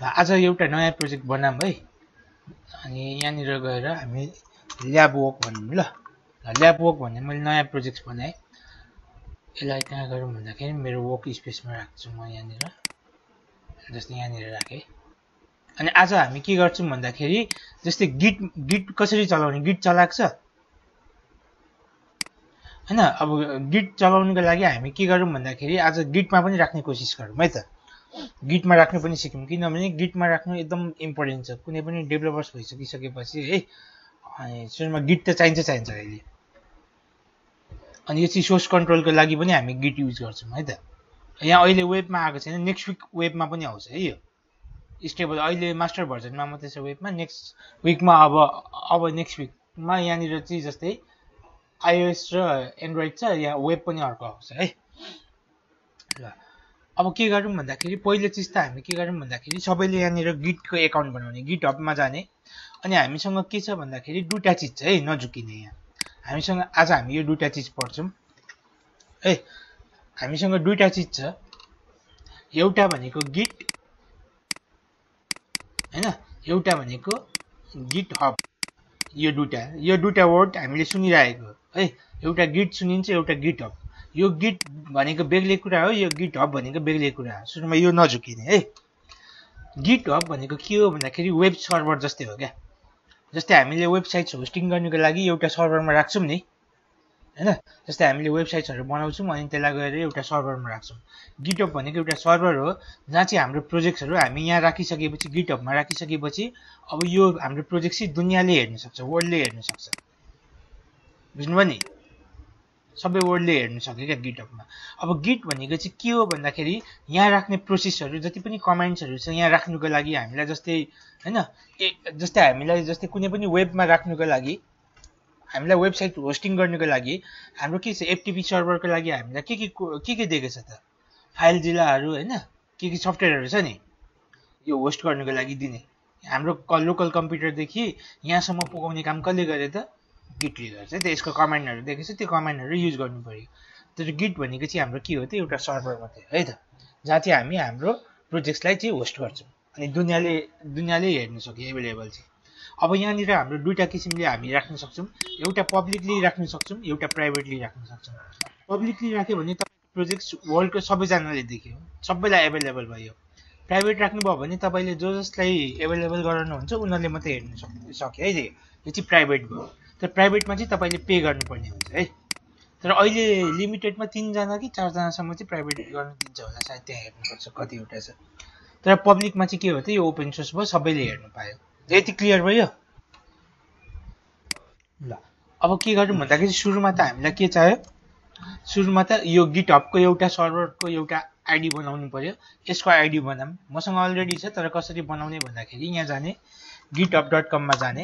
आज एउटा नयाँ प्रोजेक्ट बनाऊँ है। अनि यहाँनिर गएर हामी ल्याब वर्क भन्नु ल। ल्याब वर्क भन्ने मैले नयाँ प्रोजेक्ट बनाएँ। यसलाई कहाँ गरौँ भन्दाखेरि मेरो वर्क स्पेसमा राख्छु म यहाँनिर। जस्तै यहाँनिर राखेँ। अनि आज हामी के गर्छौँ भन्दाखेरि जस्तै गिट कसरी चलाउने, गिट चलाएको छ हैन। अब गिट चलाउनको लागि हामी के गरौँ भन्दाखेरि आज गिटमा पनि राख्ने कोसिस गरौँ है त। गिटमा राख्नु पनि सिक्यौँ, किनभने गिटमा राख्नु एकदम इम्पोर्टेन्ट छ। कुनै पनि डेभलपर्स भइसकिसकेपछि है, अनि सुरुमा गिट त चाहिन्छ अहिले। अनि यो चाहिँ सोर्स कन्ट्रोलको लागि पनि हामी गिट युज गर्छौँ है त। यहाँ अहिले वेबमा आएको छैन, नेक्स्ट विक वेबमा पनि आउँछ है। यो स्टेबल अहिले मास्टर भर्जनमा मात्रै छ वेबमा। नेक्स्ट विकमा अब नेक्स्ट विकमा यहाँनिर चाहिँ जस्तै iOS र एन्ड्रोइड छ, यहाँ वेब पनि अर्को आउँछ है। ल अब के गरौँ भन्दाखेरि पहिलो चिज त हामी के गरौँ भन्दाखेरि सबैले यहाँनिर गिटको एकाउन्ट बनाउने, गिट हबमा जाने। अनि हामीसँग के छ भन्दाखेरि दुईटा चिज छ है, नझुकिने। यहाँ हामीसँग आज हामी यो दुईटा चिज पढ्छौँ है। हामीसँग दुईटा चिज छ, एउटा भनेको गिट हैन, एउटा भनेको गिट हब। यो दुईटा वर्ड हामीले सुनिरहेको है। एउटा गिट सुनिन्छ, एउटा गिट हब। यो गिट भनेको बेग्लै कुरा हो, यो गिट हब भनेको बेग्लै कुरा हो। सुरुमा यो नझुकिने है। गिट हब भनेको के हो भन्दाखेरि वेब सर्भर जस्तै हो क्या। जस्तै हामीले वेबसाइट्स होस्टिङ गर्नुको लागि एउटा सर्भरमा राख्छौँ नि हैन। जस्तै हामीले वेबसाइट्सहरू बनाउँछौँ अनि त्यसलाई गएर एउटा सर्भरमा राख्छौँ। गिट हब भनेको एउटा सर्भर हो जहाँ चाहिँ हाम्रो प्रोजेक्ट्सहरू हामी यहाँ राखिसकेपछि, गिट हबमा राखिसकेपछि अब यो हाम्रो प्रोजेक्ट चाहिँ दुनियाँले हेर्न सक्छ, वर्ल्डले हेर्न सक्छ। बुझ्नुभयो नि, सबै वर्ल्डले हेर्न सक्यो क्या गिट हबमा। अब गिट भनेको चाहिँ के हो भन्दाखेरि यहाँ राख्ने प्रोसेसहरू जति पनि कमान्ड्सहरू छ यहाँ राख्नुको लागि हामीलाई जस्तै हैन, जस्तै हामीलाई जस्तै कुनै पनि वेबमा राख्नुको लागि, हामीलाई वेबसाइट होस्टिङ गर्नुको लागि हाम्रो के छ, एफटीपी सर्भरको लागि हामीलाई के दिएको छ त, फाइल जिल्लाहरू हैन, के सफ्टवेयरहरू छ नि यो होस्ट गर्नुको लागि दिने। हाम्रो लोकल कम्प्युटरदेखि यहाँसम्म पुगाउने काम कसले गरे त, गिटले गर्छ है त। यसको कमान्डहरू दिएको छ, त्यो कमान्डहरू युज गर्नु पर्यो। तर गिट भनेको चाहिँ हाम्रो के हो त, एउटा सर्भर मात्रै है त, जहाँ चाहिँ हामी हाम्रो प्रोजेक्ट्सलाई चाहिँ होस्ट गर्छौँ अनि दुनियाँले हेर्न सक्यो, एभाइलेबल चाहिँ। अब यहाँनिर हाम्रो दुईटा किसिमले हामी राख्न सक्छौँ, एउटा पब्लिकली राख्न सक्छौँ, एउटा प्राइभेटली राख्न सक्छौँ। पब्लिकली राख्यो भने तपाईँको प्रोजेक्ट वर्ल्डको सबैजनाले देख्यो, सबैलाई एभाइलेबल भयो। प्राइभेट राख्नुभयो भने तपाईँले जसलाई एभाइलेबल गराउनुहुन्छ उनीहरूले मात्रै हेर्न सक्यो है। यो चाहिँ प्राइभेट भयो। तर प्राइभेटमा चाहिँ तपाईँले पे गर्नुपर्ने हुन्छ है। तर अहिले लिमिटेडमा 3 जना कि 4 जनासम्म चाहिँ प्राइभेट गर्न दिन्छ होला सायद, त्यहाँ हेर्नुपर्छ कतिवटा छ। तर पब्लिकमा चाहिँ के हो त, यो ओपन सोर्स भयो, सबैले हेर्न पायो। यति क्लियर भयो ल। अब के गरौँ भन्दाखेरि सुरुमा त हामीलाई के चाहियो, सुरुमा त यो गिट हबको एउटा सर्भरको एउटा आइडी बनाउनु पर्यो। यसको आइडी बनाऊँ, मसँग अलरेडी छ। तर कसरी बनाउने भन्दाखेरि यहाँ जाने, github.com मा जाने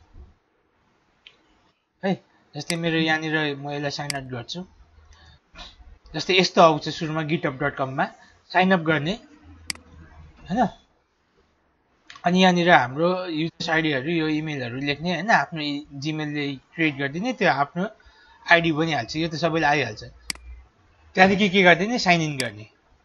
है। जस्तै मेरो यहाँनिर म यसलाई साइन अप गर्छु। जस्तै यस्तो आउँछ सुरुमा github.com मा साइन अप गर्ने हैन। अनि यहाँनिर हाम्रो युजर्स आइडीहरू, यो इमेलहरू लेख्ने हैन, आफ्नो जिमेलले क्रिएट गरिदिने, त्यो आफ्नो आइडी बनिहाल्छ। यो त सबैलाई आइहाल्छ। त्यहाँदेखि के गरिदिने, साइन इन गर्ने।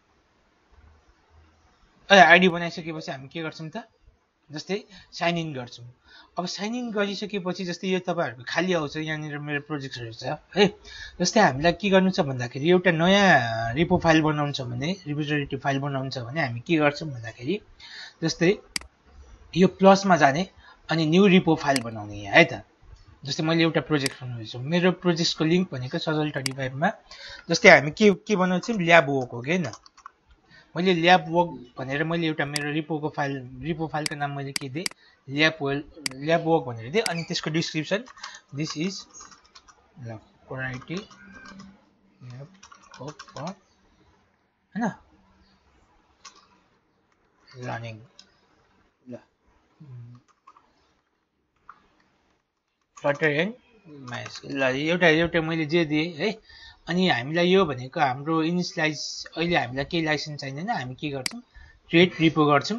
आइडी बनाइसकेपछि हामी के गर्छौँ त, जस्तै साइन इन गर्छौँ। अब साइन इन गरिसकेपछि जस्तै यो तपाईँहरूको खाली आउँछ, यहाँनिर मेरो प्रोजेक्टहरू छ है। जस्तै हामीलाई के गर्नु छ भन्दाखेरि एउटा नयाँ रिपो फाइल बनाउनु छ भने, रिपोजिटरी फाइल बनाउनु छ भने हामी के गर्छौँ भन्दाखेरि जस्तै यो प्लसमा जाने अनि न्यू रिपो फाइल बनाउने यहाँ है त। जस्तै मैले एउटा प्रोजेक्ट बनाउँदैछु, मेरो प्रोजेक्टको लिङ्क भनेको सजल 35 मा। जस्तै हामी के बनाउँछौँ, ल्याब वर्क हो कि होइन। मैले ल्याब वर्क भनेर मैले एउटा मेरो रिपो फाइलको नाम मैले के दिएँ, ल्याब वर्क भनेर दिएँ। अनि त्यसको description this is quality lab work for हैन लर्निङ ल, फ्लटर एन्ड माइस्क्यूएल ल, एउटा मैले जे दिएँ है। अनि हामीलाई यो भनेको हाम्रो इनिसियलाइज, अहिले हामीलाई केही लाइसेन्स चाहिँदैन। हामी के गर्छौँ, क्रिएट रिपो गर्छौँ।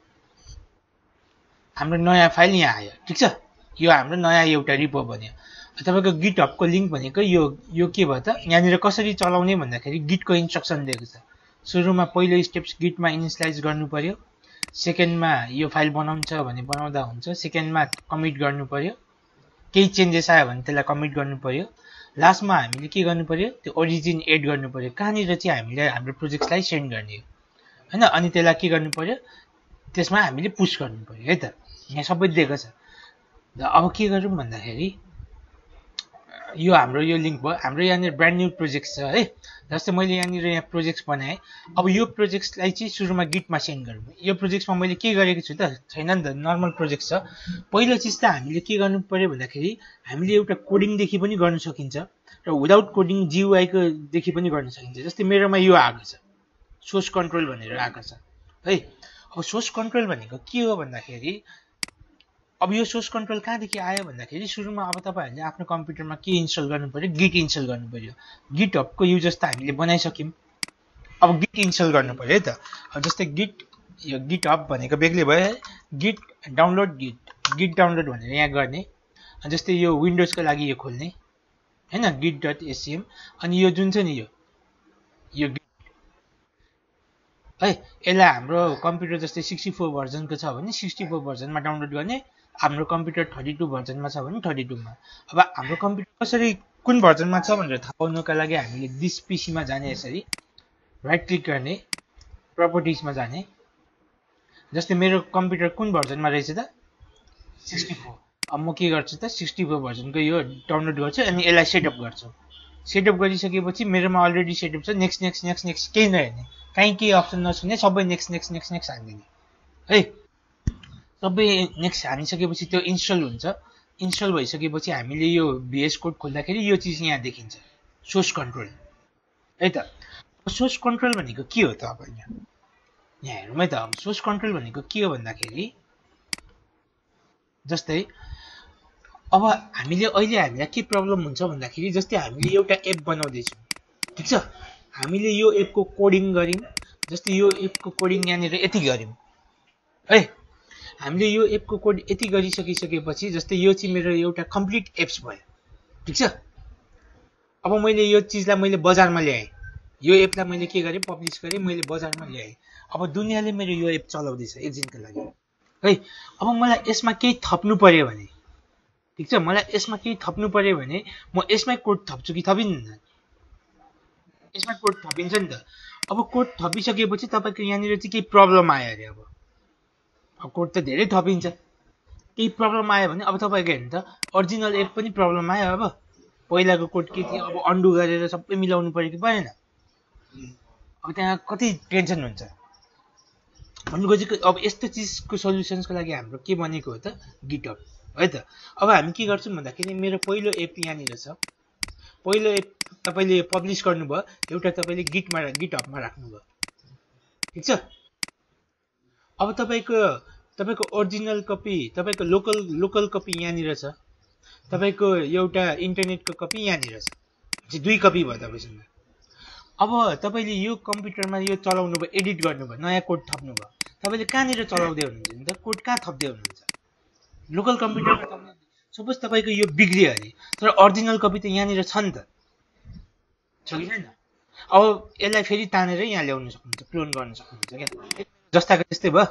हाम्रो नयाँ फाइल यहाँ आयो, ठिक छ। यो हाम्रो नयाँ एउटा रिपो बन्यो। तपाईँको गिट हबको लिङ्क भनेको यो के भयो त, यहाँनिर कसरी चलाउने भन्दाखेरि गिटको इन्स्ट्रक्सन दिएको छ। सुरुमा पहिलो स्टेप्स गिटमा इनिसियलाइज गर्नु पर्यो। सेकेन्डमा यो फाइल बनाउँछ भने बनाउँदा हुन्छ, सेकेन्डमा कमिट गर्नु पर्यो, केही चेन्जेस आयो भने त्यसलाई कमिट गर्नु पर्यो, लास्टमा हामीले के गर्नु पर्यो त्यो ओरिजिन एड गर्नु पर्यो, कहाँनिर चाहिँ हामीले हाम्रो प्रोजेक्टलाई सेन्ड गर्ने हो हैन। अनि त्यसलाई के गर्नु पर्यो त्यसमा हामीले पुश गर्नु पर्यो है त। यहाँ सबै दिएको छ। अब के गरौँ भन्दाखेरि यो हाम्रो यो लिङ्क भयो, हाम्रो यहाँनिर ब्रान्ड न्यू प्रोजेक्ट छ है। जस्तै मैले यहाँनिर यहाँ प्रोजेक्ट्स बनाएँ। अब यो प्रोजेक्ट्सलाई चाहिँ सुरुमा गिटमा सेन्ड गरौँ। यो प्रोजेक्ट्समा मैले के गरेको छु त, छैन नि त, नर्मल प्रोजेक्ट छ। पहिलो चिज त हामीले के गर्नु पर्यो भन्दाखेरि हामीले एउटा कोडिङदेखि पनि गर्न सकिन्छ र विदाउट कोडिङ जियुआईको देखि पनि गर्न सकिन्छ। जस्तै मेरोमा यो आएको छ सोर्स कन्ट्रोल भनेर आएको छ है। अब सोर्स कन्ट्रोल भनेको के हो भन्दाखेरि अब यो सोर्स कन्ट्रोल कहाँदेखि आयो भन्दाखेरि सुरुमा अब तपाईहरुले आफ्नो कम्प्युटरमा के इन्स्टल गर्नु पर्यो, गिट इन्स्टल गर्नु पर्यो। गिटहबको युजर्स त हामीले बनाइसक्यौं, अब गिट इन्स्टल गर्नु पर्यो है त। अब जस्तै गिट, यो गिटहब भनेको बेग्लै भयो, गिट डाउनलोड, गिट डाउनलोड भनेर यहाँ गर्ने। जस्तै यो विन्डोजको लागि यो खोल्ने हैन, git.scm। अनि यो जुन छ नि यो है, यसलाई हाम्रो कम्प्युटर जस्तै 64 भर्जनको छ भने 64 भर्जनमा डाउनलोड गर्ने, हाम्रो कम्प्युटर 32 भर्जनमा छ भने 32 मा। अब हाम्रो कम्प्युटर कसरी कुन भर्जनमा छ भनेर थाहा पाउनका लागि हामीले दिस पीसीमा जाने, यसरी राइट क्लिक गर्ने, प्रपर्टिजमा जाने। जस्तै मेरो कम्प्युटर कुन भर्जनमा रहेछ त 64। अब म के गर्छु त 64 भर्जनको यो डाउनलोड गर्छु अनि यसलाई सेटअप गर्छु। सेटअप गरिसकेपछि मेरोमा अलरेडी सेटअप छ। नेक्स्ट नेक्स्ट नेक्स्ट नेक्स्ट केही नहेर्ने, कहीँ केही अप्सन नछुने, सबै नेक्स्ट नेक्स्ट नेक्स्ट नेक्स्ट हान्दिने है। सबै नेक्स्ट हानिसकेपछि त्यो इन्स्टल हुन्छ। इन्स्टल भइसकेपछि हामीले यो VS कोड खोल्दाखेरि यो चिज यहाँ देखिन्छ, सोर्स कन्ट्रोल है त। सोर्स कन्ट्रोल भनेको के हो त, अब यहाँ हेरौँ है त। अब सोर्स कन्ट्रोल भनेको के हो भन्दाखेरि जस्तै अब हामीले हामीलाई के प्रब्लम हुन्छ भन्दाखेरि जस्तै हामीले एउटा एप बनाउँदैछौँ, ठिक छ, हामीले यो एपको कोडिङ गर्यौं। जस्तै यो एपको कोडिङ यहाँनिर यति गर्यौं है। हामीले यो एपको कोड यति गरिसकिसकेपछि जस्तै यो चाहिँ मेरो एउटा कम्प्लिट एप्स भयो, ठिक छ। अब मैले यो चिजलाई मैले बजारमा ल्याएँ, यो एपलाई मैले के गरेँ पब्लिस गरेँ, मैले बजारमा ल्याएँ। अब दुनियाँले मेरो यो एप चलाउँदैछ एकदिनको लागि है। अब मलाई यसमा केही थप्नु पर्यो भने, ठिक छ, मलाई यसमा केही थप्नु पर्यो भने म यसमै कोड थप्छु कि थपिन्न, यसमा कोड थपिन्छ नि त। अब कोड थपिसकेपछि तपाईको यहाँनिर चाहिँ केही प्रब्लम आयो अरे। अब कोड त धेरै थपिन्छ, केही प्रब्लम आयो भने अब तपाईको हेर्नु त ओरिजिनल एप पनि प्रब्लम आयो। अब पहिलाको कोड के थियो, अब अन्डु गरेर सबै मिलाउनु पर्यो कि परेन। अब त्यहाँ कति टेन्सन हुन्छ भन्नुको चाहिँ। अब यस्तो चिजको सल्युसन्सको लागि हाम्रो के बनेको हो त, गिटहब है त। अब हामी के गर्छौँ भन्दाखेरि मेरो पहिलो एप यहाँनिर छ। पहिलो एप तपाईले पब्लिस गर्नुभयो, एउटा तपाईले गिटहबमा राख्नुभयो, ठिक छ। अब तपाईको ओरिजिनल कपी, तपाईको लोकल कपी यहाँनिर छ, तपाईको एउटा इन्टरनेटको कपी यहाँनिर छ, दुई कपी भयो तपाईसँग। अब तपाईले यो कम्प्युटरमा यो चलाउनु भयो, एडिट गर्नुभयो, नयाँ कोड थप्नुभयो, तपाईले कहाँनिर चलाउँदै हुनुहुन्छ नि त, कोड कहाँ थप्दै हुनुहुन्छ, लोकल कम्प्युटरमा। सपोज तपाईको यो बिग्रियो अरे, तर ओरिजिनल कपी त यहाँनिर छ नि त, छ कि छैन। अब यसलाई फेरि तानेर यहाँ ल्याउन सक्नुहुन्छ, क्लोन गर्न सक्नुहुन्छ क्या, जस्ताको त्यस्तै भयो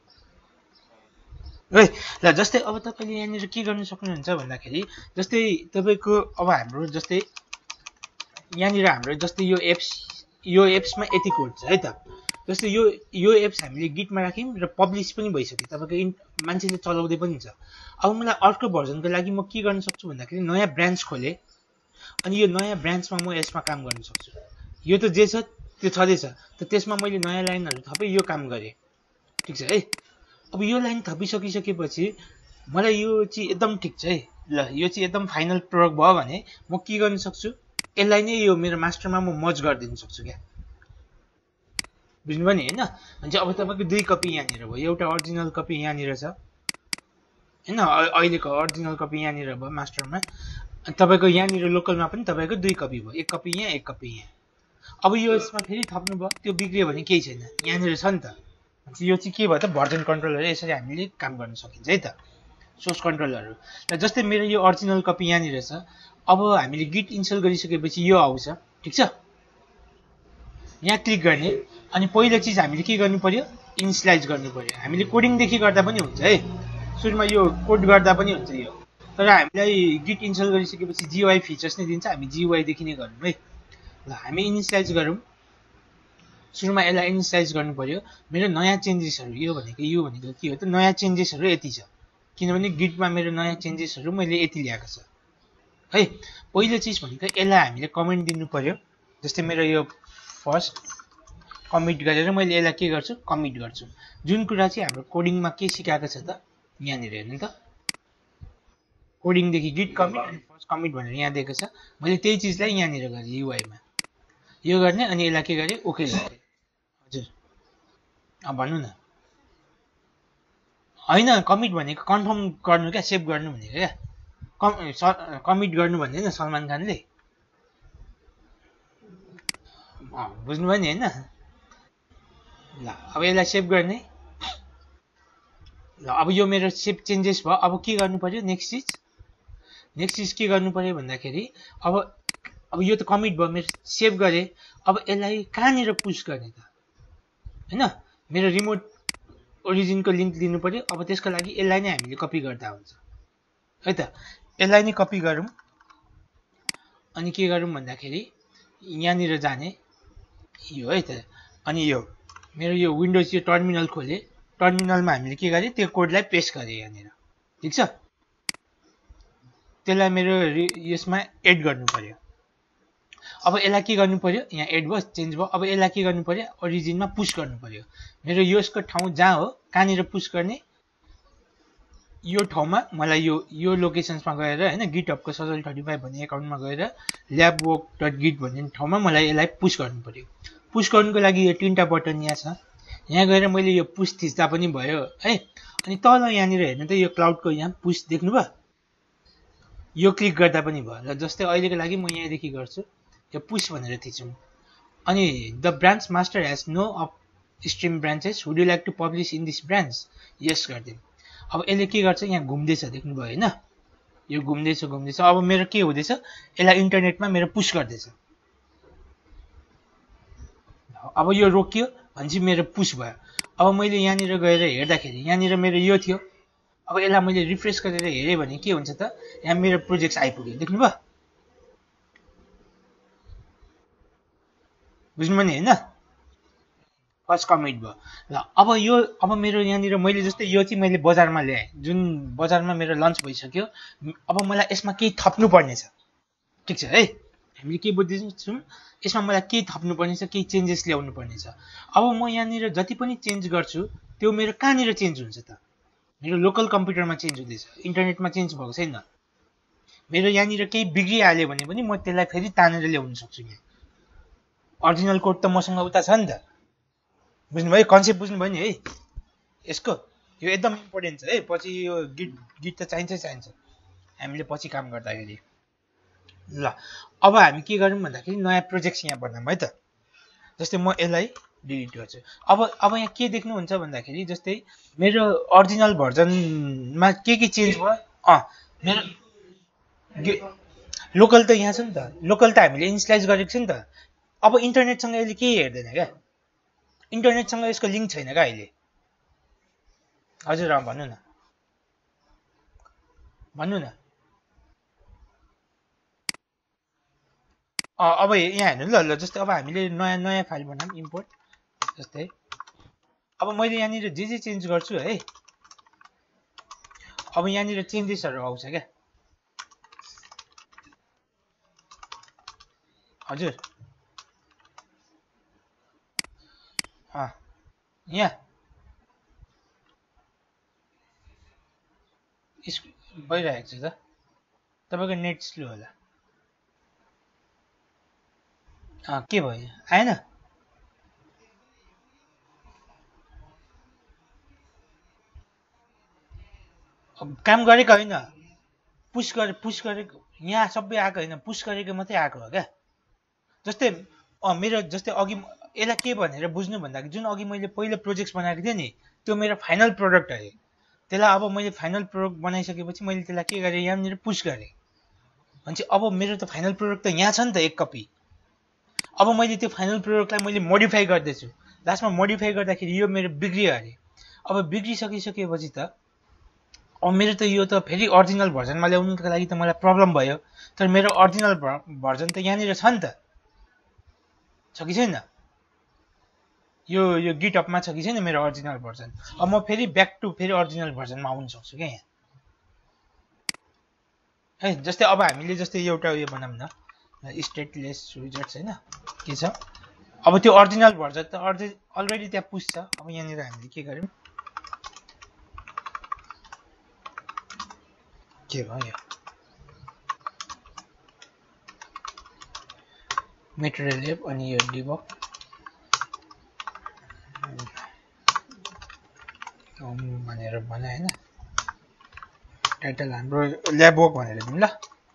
है। ल जस्तै अब तपाईले यहाँनिर के गर्न सक्नुहुन्छ भन्दाखेरि जस्तै तपाईको अब हाम्रो जस्तै यहाँनिर हाम्रो जस्तै यो एप्समा यति कोड छ है त। जस्तै यो एप्स हामीले गिटमा राख्यौँ र पब्लिस पनि भइसक्यो, तपाईको मान्छेले चलाउँदै पनि छ। अब मलाई अर्को भर्जनको लागि म के गर्न सक्छु भन्दाखेरि नयाँ ब्रान्च खोले, अनि यो नयाँ ब्रान्चमा म यसमा काम गर्न सक्छु। यो त जे छ त्यो छँदैछ, त त्यसमा मैले नयाँ लाइनहरु थपे यो काम गरेँ, ठिक छ है। अब यो लाइन थपिसकिसकेपछि मलाई यो चाहिँ एकदम ठिक छ है। ल यो चाहिँ एकदम फाइनल प्रोडक्ट भयो भने म के गर्न सक्छु, यसलाई नै यो मेरो मास्टरमा म मर्ज गरिदिन सक्छु क्या, बुझ्नुभयो नि हैन। अनि अब तपाईको दुई कपी यहाँनिर भयो, एउटा ओरिजिनल कपी यहाँनिर छ हैन, अहिलेको ओरिजिनल कपी यहाँनिर भयो मास्टरमा। अनि तपाईको यहाँनिर लोकलमा पनि तपाईको दुई कपी भयो, एक कपी यहाँ एक कपी यहाँ। अब यो यसमा फेरि थप्नु भयो, त्यो बिग्रियो भने केही छैन, यहाँनिर छ नि त। यो चाहिँ के भयो त, भर्जन कन्ट्रोलहरु यसरी हामीले काम गर्न सकिन्छ है त, सोर्स कन्ट्रोलहरु। र जस्तै मेरो यो ओरिजिनल कपी यहाँनिर छ। अब हामीले गिट इन्स्टल गरिसकेपछि यो आउँछ, ठिक छ। यहाँ क्लिक गर्ने, अनि पहिलो चीज हामीले के गर्नु पर्यो, इनिसियलाइज गर्नु पर्यो। हामीले कोडिङदेखि गर्दा पनि हुन्छ है, सुरुमा यो कोड गर्दा पनि हुन्छ यो, तर हामीलाई गिट इन्स्टल गरिसकेपछि जियुआई फिचर्स नै दिन्छ, हामी जियुआईदेखि नै गरौँ है। ल हामी इनिसियलाइज गरौँ। सुरुमा यसलाई इनिसियलाइज गर्नु पर्यो। मेरो नयाँ चेन्जेसहरू यो भनेको के हो त, नयाँ चेन्जेसहरू यति छ, किनभने गिटमा मेरो नयाँ चेन्जेसहरू मैले यति ल्याएको छ है। पहिलो चिज भनेको यसलाई हामीले कमेन्ट दिनु पर्यो। जस्तै मेरो यो फर्स्ट कमिट गरेर मैले यसलाई के गर्छु, कमिट गर्छु। जुन कुरा चाहिँ हाम्रो कोडिङमा के सिकाएको छ त, यहाँनिर हेर्नु त, कोडिङदेखि गिट कमिट अनि फर्स्ट कमिट भनेर यहाँ दिएको छ। मैले त्यही चिजलाई यहाँनिर गरेँ युआईमा, यो गर्ने अनि यसलाई के गरेँ, ओके गरेँ। हजुर भन्नु न। होइन कमिट भनेको कन्फर्म गर्नु क्या, सेभ गर्नु भनेको क्या, कमिट गर्नु भन्दैन सलमान खानले, बुझ्नुभयो नि होइन। ल अब यसलाई सेभ गर्ने। ल अब यो मेरो सेभ चेन्जेस भयो। अब के गर्नु पर्यो, नेक्स्ट चिज के गर्नु पर्यो भन्दाखेरि अब यो त कमिट भयो, मेरो सेभ गरेँ। अब यसलाई कहाँनिर पुश गर्ने त, होइन, मेरो रिमोट ओरिजिनको लिङ्क दिनु पर्यो। अब त्यसको लागि यसलाई नै हामीले कपी गर्दा हुन्छ है त। यसलाई नै कपी गरौँ अनि के गरौँ भन्दाखेरि यहाँनिर जाने यो है त, अनि यो मेरो यो विन्डोज यो टर्मिनल खोले, टर्मिनलमा हामीले के गरेँ, त्यो कोडलाई पेस्ट गरेँ यहाँनिर, ठिक छ। त्यसलाई मेरो यसमा एड गर्नु पर्यो। अब यसलाई के गर्नु पर्यो, यहाँ एड भयो, चेन्ज भयो। अब यसलाई के गर्नु पर्यो, ओरिजिनमा पुश गर्नु पर्यो। मेरो यसको ठाउँ जहाँ हो, कहाँनिर पुश गर्ने, यो ठाउँमा मलाई यो लोकेसन्समा गएर होइन, गिटहबको सजल 35 भन्ने एकाउन्टमा गएर labwork.git भन्ने ठाउँमा मलाई यसलाई पुश गर्नु पर्यो। पुश गर्नुको लागि यो 3टा बटन यहाँ छ, यहाँ गएर मैले यो पुश थिच्दा पनि भयो है। अनि तल यहाँनिर हेर्नु त, यो क्लाउडको यहाँ पुश देख्नुभयो, यो क्लिक गर्दा पनि भयो। ल जस्तै अहिलेको लागि म यहाँदेखि गर्छु, यो पुश भनेर थिचौँ। अनि the branch master has no upstream branches, would you like to publish in this branch, yes गरिदिउँ। अब यसले के गर्छ, यहाँ घुम्दैछ देख्नुभयो होइन, यो घुम्दैछ। अब मेरो के हुँदैछ, यसलाई इन्टरनेटमा मेरो पुस गर्दैछ। अब यो रोकियो भनेपछि मेरो पुस भयो। अब मैले यहाँनिर गएर हेर्दाखेरि यहाँनिर मेरो यो थियो। अब यसलाई मैले रिफ्रेस गरेर हेरेँ भने के हुन्छ त, यहाँ मेरो प्रोजेक्ट आइपुग्यो, देख्नुभयो, बुझ्नुभयो नि होइन, फर्स्ट कमिट भयो। ल अब मेरो यहाँनिर मैले जस्तै यो चाहिँ मैले बजारमा ल्याएँ, जुन बजारमा मेरो लन्च भइसक्यो। अब मलाई यसमा केही थप्नु पर्ने छ, ठिक छ है। हामीले के बुझ्दैछौँ, यसमा मलाई केही थप्नु पर्ने छ, केही चेन्जेस ल्याउनु पर्ने छ। अब म यहाँनिर जति पनि चेन्ज गर्छु त्यो मेरो कहाँनिर चेन्ज हुन्छ त, मेरो लोकल कम्प्युटरमा चेन्ज हुँदैछ, इन्टरनेटमा चेन्ज भएको छैन। मेरो यहाँनिर केही बिग्रिहाल्यो भने पनि म त्यसलाई फेरि तानेर ल्याउन सक्छु। यहाँ अरिजिनल कोड त मसँग उता छ नि त, बुझ्नुभयो, कन्सेप्ट बुझ्नुभयो नि है यसको। यो एकदम इम्पोर्टेन्ट छ है, पछि यो गिट त चाहिन्छ हामीले पछि काम गर्दाखेरि। ल अब हामी के गरौँ भन्दाखेरि नयाँ प्रोजेक्ट यहाँ बनाऊँ है त। जस्तै म यसलाई डिलिट गर्छु। अब यहाँ के देख्नुहुन्छ भन्दाखेरि जस्तै मेरो अरिजिनल भर्जनमा के चेन्ज भयो, मेरो लोकल त यहाँ छ नि त, लोकल त हामीले इनिसियलाइज गरेको छ नि त। अब इन्टरनेटसँग यसले केही हेर्दैन क्या, इन्टरनेटसँग यसको लिङ्क छैन क्या अहिले। हजुर भन्नु न। अब यहाँ हेर्नु ल जस्तै अब हामीले नयाँ फाइल बनाऊँ, इम्पोर्ट। जस्तै अब मैले यहाँनिर जे चेन्ज गर्छु है, अब यहाँनिर चेन्जेसहरू आउँछ क्या। हजुर यहाँ भइरहेको छ त, तपाईँको नेट स्लो होला। के भयो, आएन? काम गरेको होइन, पुस गरेको यहाँ सबै आएको होइन, पुस गरेको मात्रै आएको हो क्या। जस्तै मेरो जस्तै अघि यसलाई के भनेर बुझ्नु भन्दाखेरि जुन अघि मैले पहिलो प्रोजेक्ट बनाएको थिएँ नि, त्यो मेरो फाइनल प्रोडक्ट हो। त्यसलाई अब मैले फाइनल प्रोडक्ट बनाइसकेपछि मैले त्यसलाई के गरेँ, यहाँनिर पुस गरेँ भनेपछि अब मेरो त फाइनल प्रोडक्ट त यहाँ छ नि त, एक कपी। अब मैले त्यो फाइनल प्रोडक्टलाई मैले मोडिफाई गर्दैछु, लास्टमा मोडिफाई गर्दाखेरि यो मेरो बिग्रियो अरे। अब बिग्रिसकिसकेपछि त अब मेरो त यो त फेरि ओरिजिनल भर्जनमा ल्याउनुको लागि त मलाई प्रब्लम भयो। तर मेरो ओरिजिनल भर्जन त यहाँनिर छ नि त, छ कि छैन? यो गिटअपमा छ कि छैन मेरो ओरिजिनल भर्जन? अब म फेरि ब्याक टु फेरि ओरिजिनल भर्जनमा आउन सक्छु क्या यहाँ है। जस्तै अब हामीले जस्तै एउटा उयो बनाऊँ न, स्टेटलेस विजार्ड्स हैन, के छ अब त्यो ओरिजिनल भर्जन त अलरेडी त्यहाँ पुश छ। अब यहाँनिर हामीले के गर्यौं, के भयो मेटेरियल एप अनि यो डिबग भनेर बनाए हैन, टाइटल हाम्रो ल्याब वर्क भनेर दिउँ ल,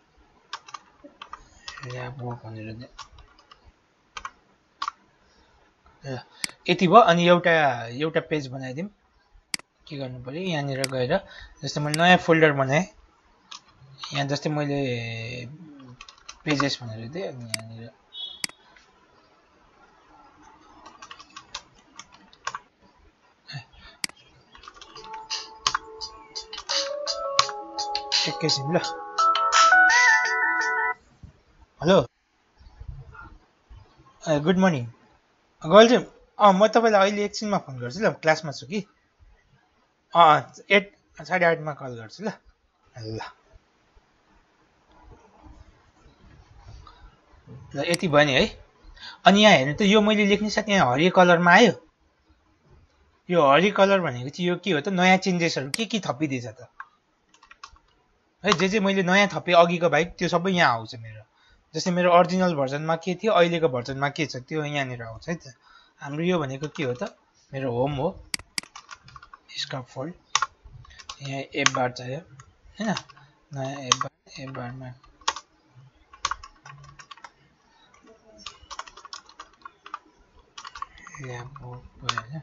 ल्याब वर्क भनेर दिउँ। यति भयो। अनि एउटा पेज बनाइदिउँ। के गर्नु पर्यो, यहाँनिर गएर जस्तै मैले नयाँ फोल्डर बनाएँ, यहाँ जस्तै मैले पेजेस भनेर दिएँ। अनि यहाँनिर एकैछिन ल। हेलो, गुड मर्निङ गर्लजी। म तपाईँलाई अहिले एकछिनमा फोन गर्छु ल, क्लासमा छु कि। 8:30मा कल गर्छु ल। ल यति भयो नि है। अनि यहाँ हेर्नु त, यो मैले लेख्ने साथ यहाँ हरियो कलरमा आयो। यो हरियो कलर भनेको चाहिँ यो के हो त, नयाँ चेन्जेसहरू के थपिदिएछ त है। जे मैले नयाँ थपेँ अघिको बाहेक त्यो सबै यहाँ आउँछ मेरो। जस्तै मेरो ओरिजिनल भर्जनमा के थियो, अहिलेको भर्जनमा के छ, त्यो यहाँनिर आउँछ है त। हाम्रो यो भनेको के हो त, मेरो होम हो, स्काफोल्ड, यहाँ एप बार चाहियो हैन, नयाँ एप बारमा ल्याब वर्क भयो हैन।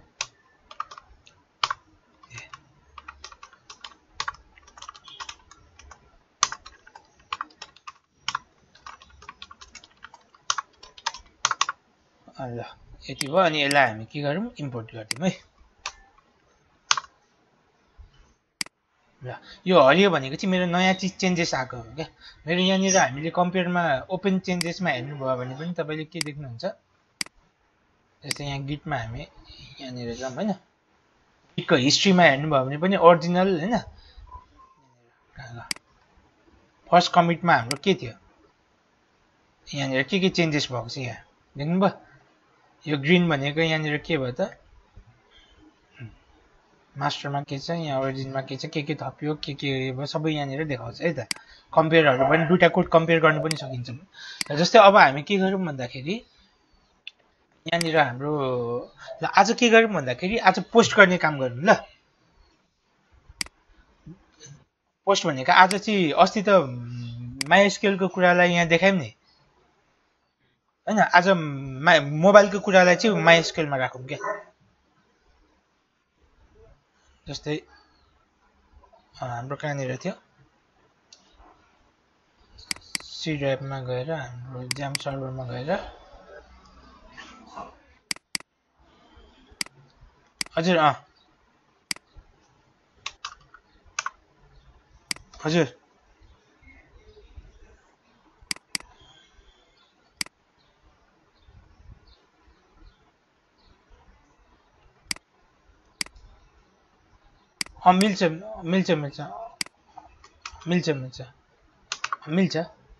ल यति भयो। अनि यसलाई हामी के गरौँ, इम्पोर्ट गरिदिउँ है। ल यो हरियो भनेको चाहिँ मेरो नयाँ चिज चेन्जेस आएको हो क्या। मेरो यहाँनिर हामीले कम्पेयरमा ओपन चेन्जेसमा हेर्नुभयो भने पनि तपाईँले के देख्नुहुन्छ, जस्तै यहाँ गिटमा हामी यहाँनिर जाउँ हैन, गिटको हिस्ट्रीमा हेर्नुभयो भने पनि ओरिजिनल हैन, फर्स्ट कमिटमा हाम्रो के थियो, यहाँनिर के चेन्जेस भएको छ यहाँ देख्नुभयो। यो ग्रीन भनेको यहाँनिर के भयो त, मास्टरमा के छ, यहाँ ओरिजिनमा के छ, के थपियो, के भयो सबै यहाँनिर देखाउँछ है त। कम्पेयरहरू पनि दुईटा कोड कम्पेयर गर्नु पनि सकिन्छ। जस्तै अब हामी के गरौँ भन्दाखेरि यहाँनिर हाम्रो ल आज के गरौँ भन्दाखेरि आज पोस्ट गर्ने काम गरौँ ल। पोस्ट भनेको आज चाहिँ अस्ति त माइएसक्यूएलको कुरालाई यहाँ देखायौँ नि हैन, आज मोबाइलको कुरालाई चाहिँ माइएसक्यूएलमा राखौँ क्या। जस्तै हाम्रो कहाँनिर थियो, सी ड्राइभमा गएर हाम्रो ज्याम सर्भरमा गएर, हजुर हजुर मिल्छ मिल्छ मिल्छ मिल्छ मिल्छ मिल्छ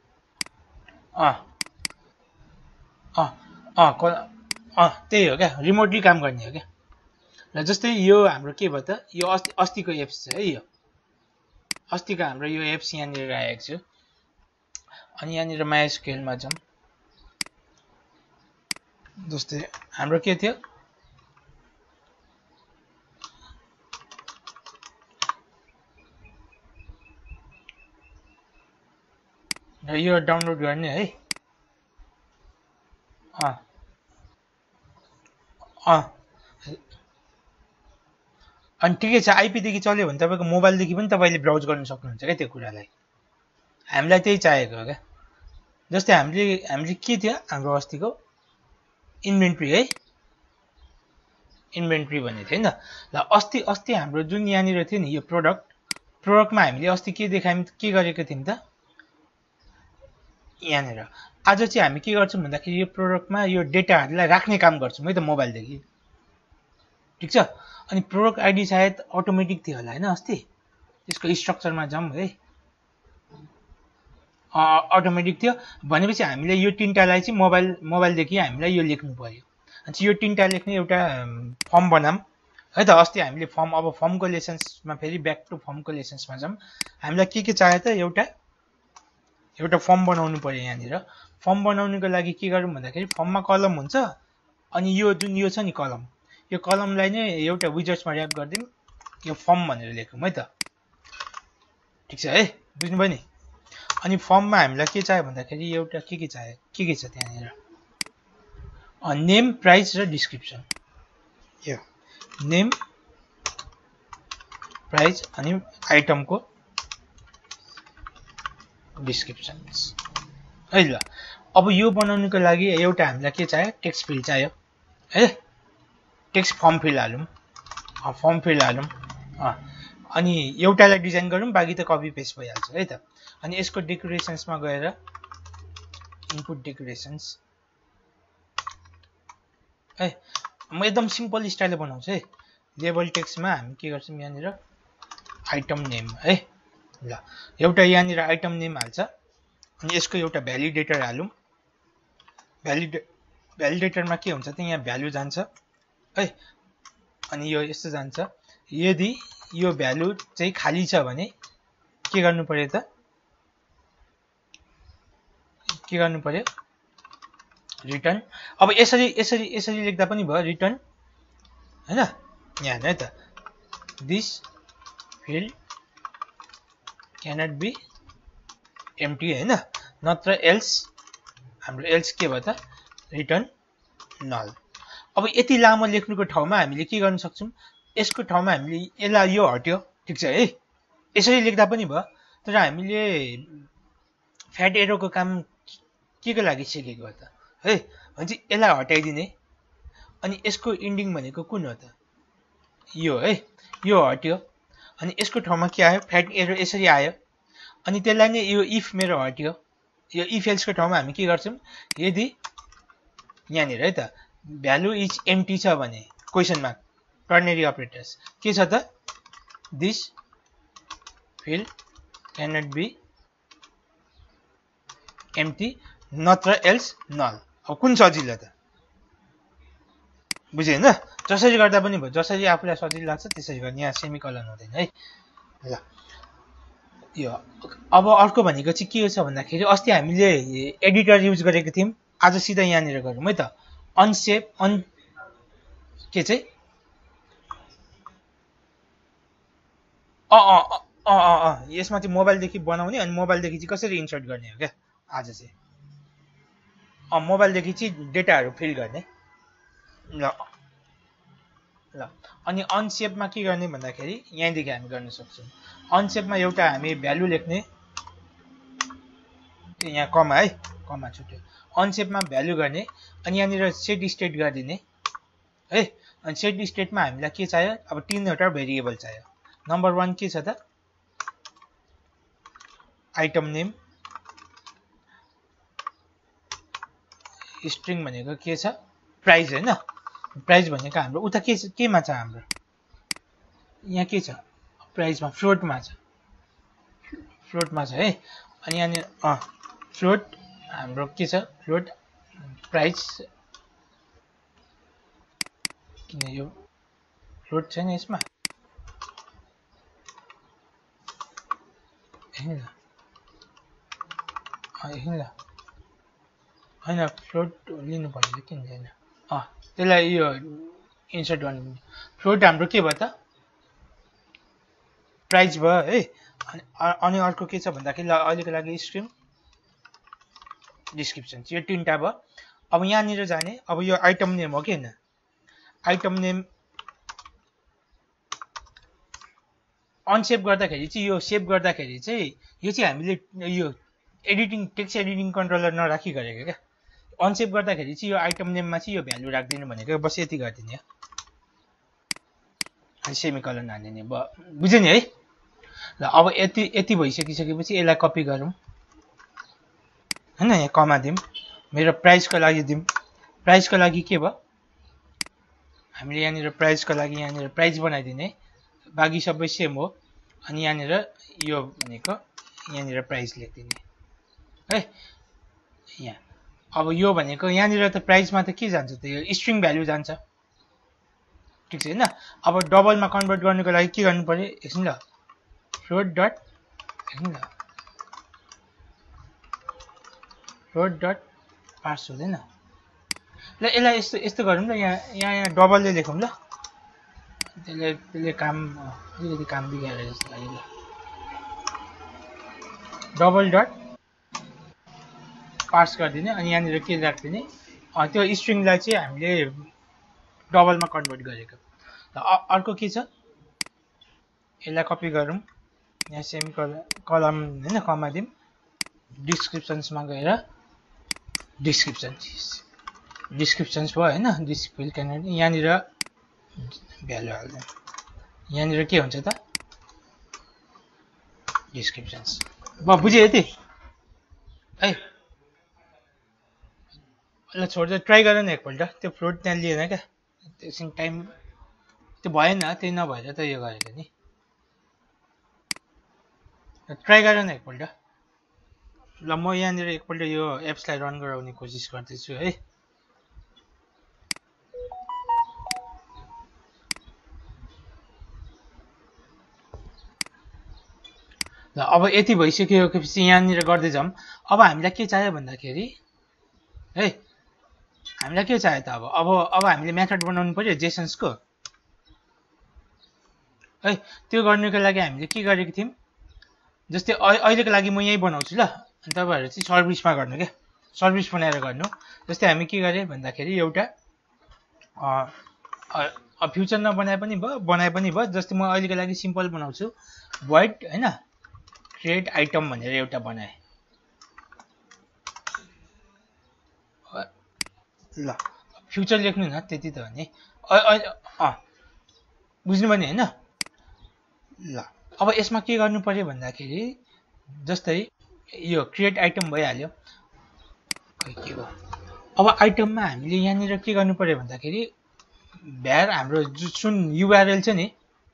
त्यही हो क्या, रिमोटली काम गर्ने हो क्या। र जस्तै यो हाम्रो के भयो त, यो अस्तिको एप्स छ है, यो अस्तिको हाम्रो यो एप्स यहाँनिर राखेको छु। अनि यहाँनिर माइएसक्यूएलमा जाउँ। जस्तै हाम्रो के थियो, र यो डाउनलोड गर्ने है। अनि ठिकै छ, आइपीदेखि चल्यो भने तपाईँको मोबाइलदेखि पनि तपाईँले ब्राउज गर्न सक्नुहुन्छ क्या त्यो कुरालाई। हामीलाई त्यही चाहिएको हो क्या। जस्तै हामीले के थियो हाम्रो अस्तिको इन्भेन्ट्री है, इन्भेन्ट्री भन्ने थियो हैन। ल अस्ति हाम्रो जुन यहाँनिर थियो नि यो प्रोडक्टमा हामीले अस्ति के देखायौँ के गरेको थियौँ त यहाँनिर। आज चाहिँ हामी के गर्छौँ भन्दाखेरि यो प्रोडक्टमा यो डेटाहरूलाई राख्ने काम गर्छौँ है त मोबाइलदेखि, ठिक छ। अनि प्रोडक्ट आइडी सायद अटोमेटिक थियो होला हैन अस्ति, त्यसको स्ट्रक्चरमा जाउँ है, अटोमेटिक थियो भनेपछि हामीले यो तीनटालाई चाहिँ मोबाइलदेखि हामीलाई यो लेख्नु पर्यो। अनि यो तीनटा लेख्ने एउटा फर्म बनाऊँ है त। अस्ति हामीले फर्म, अब फर्मको लेसन्समा फेरि ब्याक टु फर्मको लेसन्समा जाउँ। हामीलाई के चाहियो त एउटा फर्म बनाउनु पर्यो यहाँनिर। फर्म बनाउनुको लागि के गरौँ भन्दाखेरि फर्ममा कलम हुन्छ, अनि यो जुन यो छ नि कलम, यो कलमलाई नै एउटा विजर्ड्समा र्याप गरिदिउँ, यो फर्म भनेर लेखौँ है त, ठिक छ है, बुझ्नुभयो नि। अनि फर्ममा हामीलाई के चाहियो भन्दाखेरि एउटा के चाहियो, के छ त्यहाँनिर नेम, प्राइस र डिस्क्रिप्सन। यो नेम, प्राइस अनि आइटमको डिस्क्रिप्सन्स है। ल अब यो बनाउनुको लागि एउटा हामीलाई के चाहियो, टेक्स्ट फिल्ड चाहियो है, टेक्स्ट फर्म फिल्ड हालौँ, फर्म फिल्ड हालौँ। अनि एउटालाई डिजाइन गरौँ, बाँकी त कपी पेस्ट भइहाल्छ है त। अनि यसको डेकोरेसन्समा गएर इनपुट डेकोरेसन्स है, म एकदम सिम्पल स्टाइलले बनाउँछु है। लेबल टेक्स्टमा हामी के गर्छौँ यहाँनिर आइटम नेम है। ल एउटा यहाँनिर आइटम नेम हाल्छ, अनि यसको एउटा भ्यालिडेटर हालौँ। भ्यालिडेटरमा के हुन्छ त यहाँ भ्यालु जान्छ है, अनि यो यस्तो जान्छ। यदि यो भ्यालु चाहिँ खाली छ भने के गर्नु पर्यो त, के गर्नु पर्यो रिटर्न। अब यसरी लेख्दा पनि भयो रिटर्न हैन, यहाँ है त this field cannot be empty हैन, नत्र एल्स, हाम्रो एल्स के भयो त रिटर्न नल। अब यति लामो लेख्नुको ठाउँमा हामीले के गर्न सक्छौँ, यसको ठाउँमा हामीले यसलाई यो हट्यो, ठिक छ है, यसरी लेख्दा पनि भयो। तर हामीले फ्याट एरोको काम के को लागि सिकेको हो त है, भने चाहिँ यसलाई हटाइदिने, अनि यसको इन्डिङ भनेको कुन हो त, यो है, यो हट्यो। अनि यसको ठाउँमा के आयो, फ्याट एरो यसरी आयो, अनि त्यसलाई नै यो इफ मेरो हट्यो, यो इफ एल्सको ठाउँमा हामी के गर्छौँ, यदि यहाँनिर है त भ्यालु इज एम्प्टी छ भने क्वेसन मार्क टर्नरी अपरेटर्स के छ त this field cannot be empty नत्र एल्स नल। अब कुन सजिलो त, बुझ्यो होइन, जसरी गर्दा पनि भयो, जसरी आफूलाई सजिलो लाग्छ त्यसरी गर्ने, यहाँ सेमिकलन हुँदैन है। ल यो अब अर्को भनेको चाहिँ के छ भन्दाखेरि अस्ति हामीले एडिटर युज गरेको थियौँ, आज सिधा यहाँनिर गरौँ है त। अनसेप के चाहिँ यसमा चाहिँ मोबाइलदेखि बनाउने, अनि मोबाइलदेखि चाहिँ कसरी इन्सर्ट गर्ने हो क्या आज चाहिँ। मोबाइलदेखि चाहिँ डेटाहरू फिल गर्ने। ल अनि अनसेपमा के गर्ने भन्दाखेरि यहाँदेखि हामी गर्न सक्छौँ। अनसेपमा एउटा हामी भ्यालु लेख्ने, यहाँ कमा है, कमा छुट्यो, अनसेपमा भ्यालु गर्ने, अनि यहाँनिर सेट स्टेट गरिदिने है। अनि सेट स्टेटमा हामीलाई के चाहियो, अब 3वटा भेरिएबल चाहियो। नम्बर 1 के छ त आइटम नेम, स्ट्रिङ भनेको के छ प्राइस हैन, प्राइस भनेको हाम्रो उता केमा छ, हाम्रो यहाँ के छ प्राइसमा फ्लोटमा छ, फ्लोटमा छ है। अनि यहाँनिर फ्लोट हाम्रो के छ फ्लोट प्राइस, किन यो फ्लोट छैन यसमा होइन फ्लोट लिनु पर्यो, किन छैन त्यसलाई यो इन्सर्ट गर्नु। फ्लोट हाम्रो के भयो त प्राइस भयो है। अनि अर्को के छ भन्दाखेरि अहिलेको लागि स्ट्रिम डिस्क्रिप्सन, यो 3टा भयो। अब यहाँनिर जाने, अब यो आइटम नेम हो कि होइन, आइटम नेम अनसेभ गर्दाखेरि चाहिँ यो सेभ गर्दाखेरि चाहिँ यो चाहिँ हामीले यो एडिटिङ टेक्स्ट एडिटिङ कन्ट्रोलर नराखी गरेको क्या। अनसेभ गर्दाखेरि चाहिँ यो आइटम नेममा चाहिँ यो भ्यालु राख्दिनु भनेको, बस यति गरिदिने त्यसपछि सेमिकलन हाल्ने भयो बुझ्यो नि है ल अब यति भइसकिसकेपछि यसलाई कपी गरौँ हैन यहाँ कमा दिउँ मेरो प्राइसको लागि दिउँ प्राइसको लागि के भयो हामीले यहाँनिर प्राइसको लागि यहाँनिर प्राइस बनाइदिने बाँकी सबै सेम हो अनि यहाँनिर यो भनेको यहाँनिर प्राइस लेखिदिने है यहाँ अब यो भनेको यहाँनिर त प्राइसमा त के जान्छ त यो स्ट्रिङ भ्यालु जान्छ ठीक छ हैन अब डबलमा कन्भर्ट गर्नुको लागि के गर्नु पर्यो एकछिन ल फ्लोट डट एकछिन ल फ्लोट डट पार्स हुँदैन ल यसलाई यस्तो गरौँ ल यहाँ डबलले लेखौँ ल त्यसले काम अलिकति काम बिगारेर जस्तो लाग्यो ल डबल डट पार्स गरिदिने अनि यहाँनिर के राख्दिने त्यो स्ट्रिङलाई चाहिँ हामीले डबलमा कन्भर्ट गरेको ल अर्को के छ यसलाई कपी गरौँ यहाँ सेमी कलम हैन कमा दिउँ डिस्क्रिप्सन्समा गएर डिस्क्रिप्सन्स भयो हैन डिस्प्ले क्यान्डिडेट यहाँनिर भ्यालु हाल्दिउँ यहाँनिर के हुन्छ त डिस्क्रिप्सन्स बुझ्यो यति है ल छोड्दै ट्राई गर न एकपल्ट त्यो फ्लोट त्यहाँ लिएन क्या एकछिन टाइम त्यो भएन त्यही नभएर त यो गरेको नि ट्राई गर न एकपल्ट ल म यहाँनिर एकपल्ट यो एप्सलाई रन गराउने कोसिस गर्दैछु है ल अब यति भइसकेपछि यहाँनिर गर्दै जाउँ अब हामीलाई के चाहियो भन्दाखेरि है हामीलाई के चाहियो त अब हामीले मेथड बनाउनु पर्यो जेसन्सको है त्यो गर्नुको लागि हामीले के गरेको थियौँ जस्तै अहिलेको लागि म यही बनाउँछु ल अनि तपाईहरु चाहिँ सर्भिसमा गर्नु के सर्भिस बनाएर गर्नु जस्तै हामी के गरे भन्दाखेरि एउटा फ्युचर नबनाए पनि भयो बनाए पनि भयो जस्तै म अहिलेको लागि सिम्पल बनाउँछु void हैन create item भनेर एउटा बनाए ल फ्युचर लेख्नु न त्यति त हो नि बुझ्नु भने हैन ल अब यसमा के गर्नु पर्यो भन्दाखेरि जस्तै यो क्रिएट आइटम भइहाल्यो खै के भयो अब आइटममा हामीले यहाँनिर के गर्नु पर्यो भन्दाखेरि भ्यार हाम्रो जुन युआरएल छ नि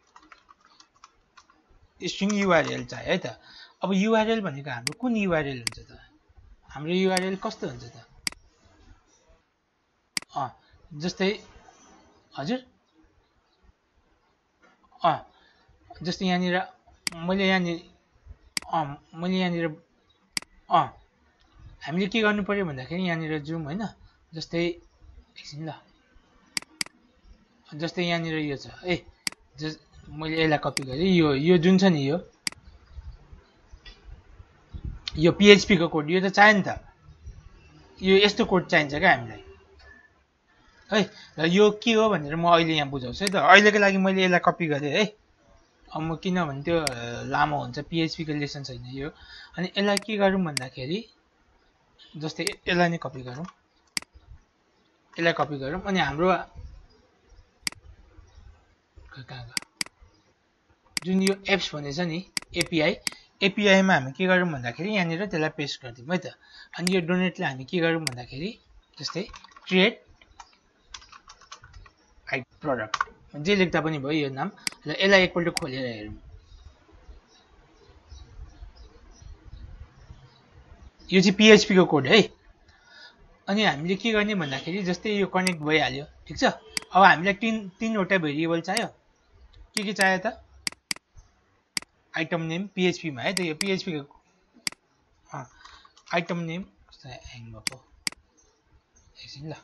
स्ट्रिङ युआरएल चाहियो है त अब युआरएल भनेको हाम्रो कुन युआरएल हुन्छ त हाम्रो युआरएल कस्तो हुन्छ त जस्तै हजुर जस्तै यहाँनिर मैले यहाँनिर हामीले के गर्नु पर्यो भन्दाखेरि यहाँनिर जुम हैन जस्तै एकछिन ल जस्तै यहाँनिर यो छ मैले यसलाई कपी गरेँ यो जुन छ नि यो PHP को कोड यो त चाहियो नि त यो यस्तो कोड चाहिन्छ क्या हामीलाई है र यो के हो भनेर म अहिले यहाँ बुझाउँछु है त अहिलेको लागि मैले यसलाई कपी गरेँ है अब म किनभने त्यो लामो हुन्छ PHP को लेसन छैन यो अनि यसलाई के गरौँ भन्दाखेरि जस्तै यसलाई नै कपी गरौँ अनि हाम्रो जुन यो एप्स भन्ने छ नि एपीआई मा हामी के गरौँ भन्दाखेरि यहाँनिर त्यसलाई पेस्ट गर्दियौँ है त अनि यो डोनेटलाई हामी के गरौँ भन्दाखेरि जस्तै क्रिएट प्रोडक्ट जे लेख्दा पनि भयो यो नाम र यसलाई एकपल्ट खोलेर हेरौँ यो चाहिँ PHP को कोड है अनि हामीले के गर्ने भन्दाखेरि जस्तै यो कनेक्ट भइहाल्यो ठीक छ अब हामीलाई तीनवटा भेरिएबल चाहियो के चाहियो त आइटम नेम PHP मा है त यो PHP को आइटम नेम ह्याङ भएको एकछिन ल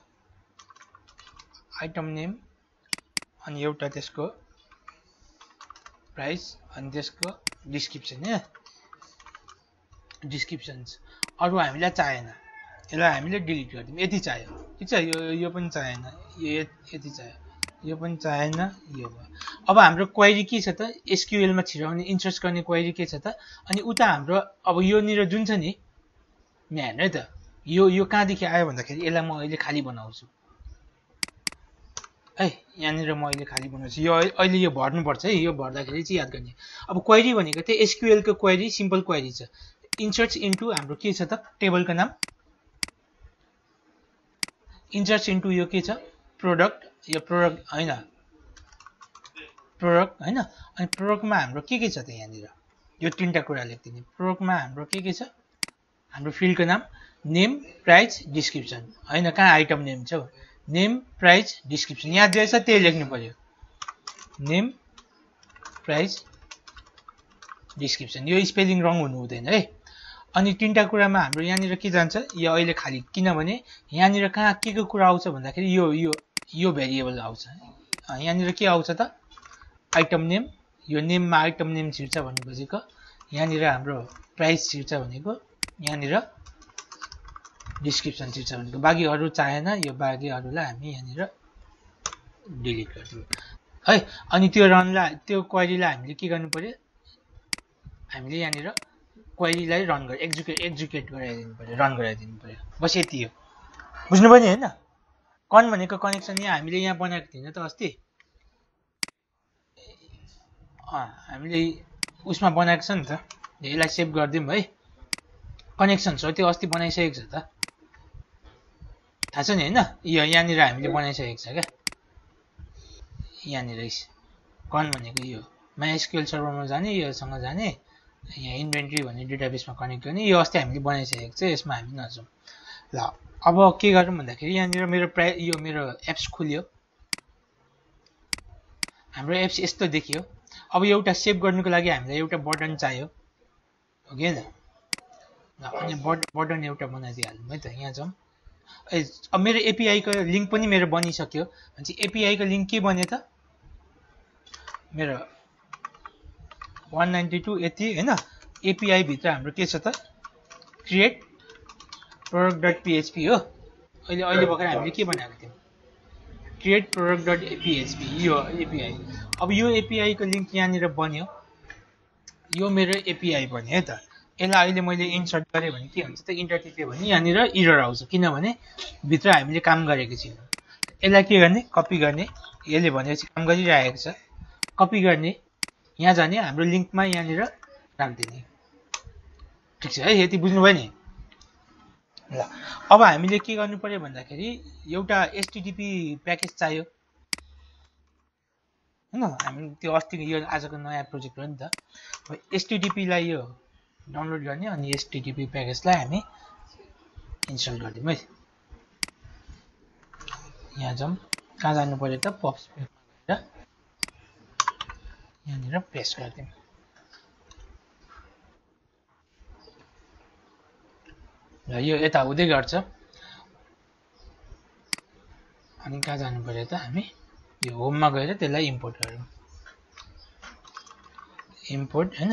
आइटम नेम अनि एउटा त्यसको प्राइस अनि त्यसको डिस्क्रिप्सन है डिस्क्रिप्सन्स अरु हामीलाई चाहिएन यसलाई हामीले डिलिट गर्दियौँ यति चाहियो ठीक छ यो पनि चाहिएन यति चाहियो यो पनि चाहिएन यो भयो अब हाम्रो क्वेरी के छ त SQL मा छिराउने इन्सर्ट गर्ने क्वेरी के छ त अनि उता हाम्रो अब यो निर जुन छ नि यहाँ हेर्नु है त यो कहाँदेखि आयो भन्दाखेरि यसलाई म अहिले खाली बनाउँछु है यहाँनिर म अहिले खाली बनाउँछु यो अहिले यो भर्नुपर्छ है यो भर्दाखेरि चाहिँ याद गर्ने अब क्वेरी भनेको चाहिँ एसक्यूएल को क्वेरी सिम्पल क्वेरी छ इन्सर्ट्स इन्टु हाम्रो के छ त टेबलको नाम इन्सर्ट्स इन्टु यो के छ प्रोडक्ट यो प्रोडक्ट हैन प्रोडक्ट हैन अनि प्रोडक्टमा हाम्रो के छ त यहाँनिर यो तीनटा कुरा लेख्दिने प्रोडक्टमा हाम्रो के छ हाम्रो फिल्डको नाम नेम प्राइस डिस्क्रिप्सन हैन कहाँ आइटम नेम छ नेम प्राइस डिस्क्रिप्सन यहाँ जे छ त्यही लेख्नु पर्यो नेम प्राइस डिस्क्रिप्सन यो स्पेलिङ रङ हुनु हुँदैन है अनि तीनटा कुरामा हाम्रो यहाँनिर के जान्छ यो अहिले खाली किनभने यहाँनिर कहाँ के को कुरा आउँछ भन्दाखेरि यो भेरिएबल आउँछ यहाँनिर के आउँछ त आइटम नेम यो नेममा आइटम नेम छिर्छ भनेको यहाँनिर हाम्रो प्राइस छिर्छ भनेको यहाँनिर डिस्क्रिप्सन छिर्छ भनेको बाँकीहरू चाहेन यो बाँकीहरूलाई हामी यहाँनिर डिलिट गर्छौँ है अनि त्यो रनलाई त्यो क्वेरीलाई हामीले के गर्नु पर्यो हामीले यहाँनिर क्वेरीलाई रन गरे एक्जिक्युट गराइदिनु पर्यो रन गराइदिनु पर्यो बस यति हो बुझ्नुभयो नि हैन कन भनेको कनेक्सन यहाँ हामीले यहाँ बनाएको थिएन त अस्ति हामीले उसमा बनाएको छ नि त यसलाई सेभ गर्दियौँ है कनेक्सन छ त्यो अस्ति बनाइसकेको छ त थाहा छ नि हैन यो यहाँनिर हामीले बनाइसकेको छ क्या यहाँनिर कन भनेको यो माइएसक्यूएल सर्भरमा जाने योसँग जाने यहाँ इन्भेन्ट्री भन्ने डेटाबेसमा कनेक्ट गर्ने यो अस्ति हामीले बनाइसकेको छ यसमा हामी नजाउँ ल अब के गरौँ भन्दाखेरि यहाँनिर यो मेरो एप्स खुल्यो हाम्रो एप्स यस्तो देखियो अब एउटा सेभ गर्नुको लागि हामीलाई एउटा बटन चाहियो हो कि हैन अनि बटन एउटा बनाइदिइहालौँ है त यहाँ जाउँ अब मेरो एपीआई को लिंक पनि मेरो बनिसक्यो भने एपीआई को लिंक के बन्यो त मेरो 192 यति हैन एपीआई भित्र हाम्रो के छ त क्रिएट product.php हो अहिले भर्खर हामीले के बनाएको थियौं क्रिएट product.php यो एपीआई अब यो एपीआई को लिंक यहाँनिर बन्यो यो मेरो एपीआई बन्यो है त यसलाई अहिले मैले इन्सर्ट गरे भने के हुन्छ त इन्टर टिप्यो भने यहाँनिर एरर आउँछ किनभने भित्र हामीले काम गरेको छैनौं यसलाई के गर्ने कपी गर्ने यसले भनेपछि काम गरिरहेको छ कपी गर्ने यहाँ जाने हाम्रो लिंकमा यहाँनिर राख्दिने ठीक छ है यति बुझ्नुभयो नि ल अब हामीले के गर्नु पर्यो भन्दाखेरि एउटा एचटीटीपी प्याकेज चाहियो हैन हामी त्यो अस्तिको यो आजको नयाँ प्रोजेक्ट हो नि त एचटीटीपी लाई यो डाउनलोड गर्ने अनि एचटीटीपी प्याकेजलाई हामी इन्स्टल गर्दियौं है यहाँ जाउँ कहाँ जानु पर्यो त पप्स पेजमा गएर यहाँनिर पेस्ट गर्दियौं ल यो यता हुँदै गर्छ अनि कहाँ जानु पर्यो त हामी यो होममा गएर त्यसलाई इम्पोर्ट गरौँ इम्पोर्ट हैन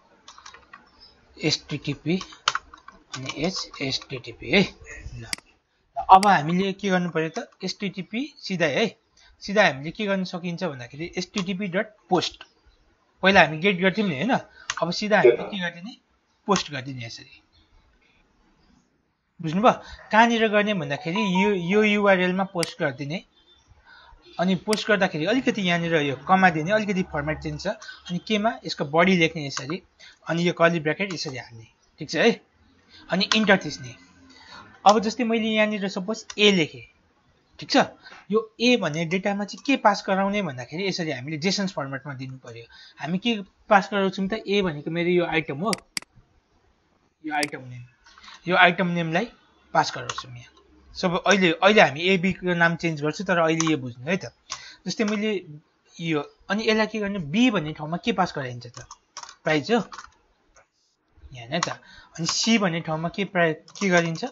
http अनि http है ल अब हामीले के गर्नु पर्यो त http सिधै है सिधा हामीले के गर्न सकिन्छ भन्दाखेरि http.post पहिला हामी गेट गर्थ्यौं नि हैन अब सिधा हामीले के गर्दिने पोस्ट गर्दिने यसरी बुझ्नुभयो कहाँनिर गर्ने भन्दाखेरि यो युआरएल मा पोस्ट गर्दिने अनि पोस्ट गर्दाखेरि अलिकति यहाँनिर यो कमा दिने अलिकति फर्मेट चेन्ज छ अनि केमा यसको बडी लेख्ने यसरी अनि यो कर्ली ब्र्याकेट यसरी हाल्ने ठीक छ है अनि इन्टर थिच्ने अब जस्तै मैले यहाँनिर सपोज ए लेखे ठीक छ यो ए भन्ने डेटामा चाहिँ के पास गराउने भन्दाखेरि यसरी हामीले जेसन फर्मेटमा दिनु पर्यो हामी के पास गराउँछौं त ए भनेको मेरो यो आइटम हो यो आइटम नेमलाई पास गराउँछौं यहाँ सब अहिले हामी एबी को नाम चेन्ज गर्छु तर अहिले यो बुझ्नु है त जस्तै मैले यो अनि यसलाई के गर्ने बी भन्ने ठाउँमा के पास गराइन्छ त प्राइस हो यहाँ है त अनि सी भन्ने ठाउँमा के गरिन्छ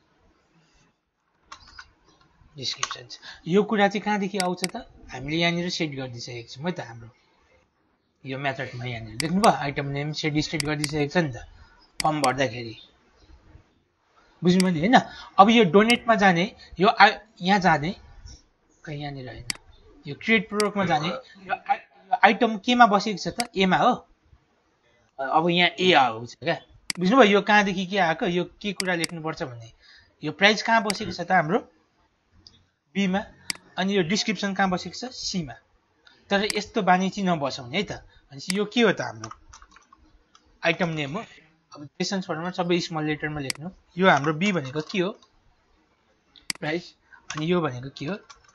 डिस्क्रिप्सन यो कुरा चाहिँ कहाँदेखि आउँछ त हामीले यहाँनिर सेट गरिदिसकेको छौं है त हाम्रो यो मेथडमा यहाँनिर देख्नुभयो आइटम नेम सेट गरिदिसकेको छ नि त फर्म भर्दाखेरि बुझ्नुभयो नि हैन अब यो डोनेटमा जाने यो यहाँ जाने कहाँ यहाँनिर हैन यो क्रिएट प्रोडक्टमा जाने यो आइटम केमा बसेको छ त ए मा हो अब यहाँ ए आउँछ क्या बुझ्नुभयो यो कहाँदेखि के आएको यो के कुरा लेख्नु पर्छ भन्ने यो प्राइस कहाँ बसेको छ त हाम्रो बी मा अनि यो डिस्क्रिप्सन कहाँ बसेको छ सीमा तर यस्तो बानी चाहिँ नबसाउने है त भनेपछि यो के हो त हाम्रो आइटम नेम हो अब क्वेसन फर्ममा सबै स्मल लेटरमा लेख्नु यो हाम्रो बी भनेको के हो प्राइस अनि यो भनेको के हो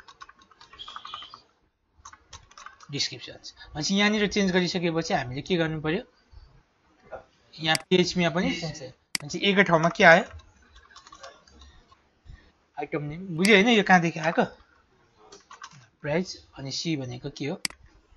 डिस्क्रिप्सन्स भनेपछि यहाँनिर चेन्ज गरिसकेपछि हामीले के गर्नु पर्यो यहाँ पेजमा पनि चेन्ज भनेपछि एकै ठाउँमा के आयो आइटम नेम बुझ्यो होइन यो कहाँदेखि आएको प्राइस अनि सी भनेको के हो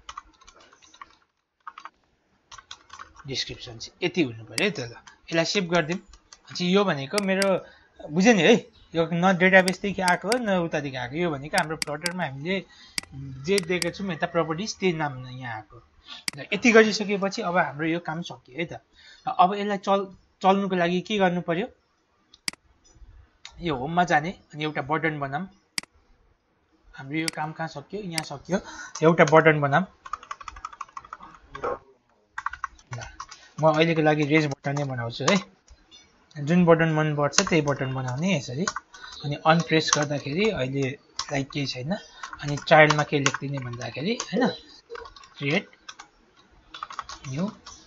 डिस्क्रिप्सन यति हुनु पर्यो है त ल यसलाई सेभ गरिदिउँ भनेपछि यो भनेको मेरो बुझ्यो नि है यो न डेटाबेसदेखि आएको हो न उतादेखि आएको यो भनेको हाम्रो फ्लटरमा हामीले जे दिएको छौँ यता प्रपर्टिज त्यही नाम यहाँ आएको यति गरिसकेपछि अब हाम्रो यो काम सक्यो है त अब यसलाई चल्नुको लागि के गर्नु पर्यो यो होममा जाने अनि एउटा बटन बनाऊँ हाम्रो यो काम कहाँ सक्यो यहाँ सक्यो एउटा बटन बनाऊँ म अहिलेको लागि रेज बटनै बनाउँछु है जुन बटन मनपर्छ त्यही बटन बनाउने यसरी अनि अनप्रेस गर्दाखेरि अहिले लाइक केही छैन अनि चाइल्डमा के लेख्दिने भन्दाखेरि हैन क्रिएट न्यू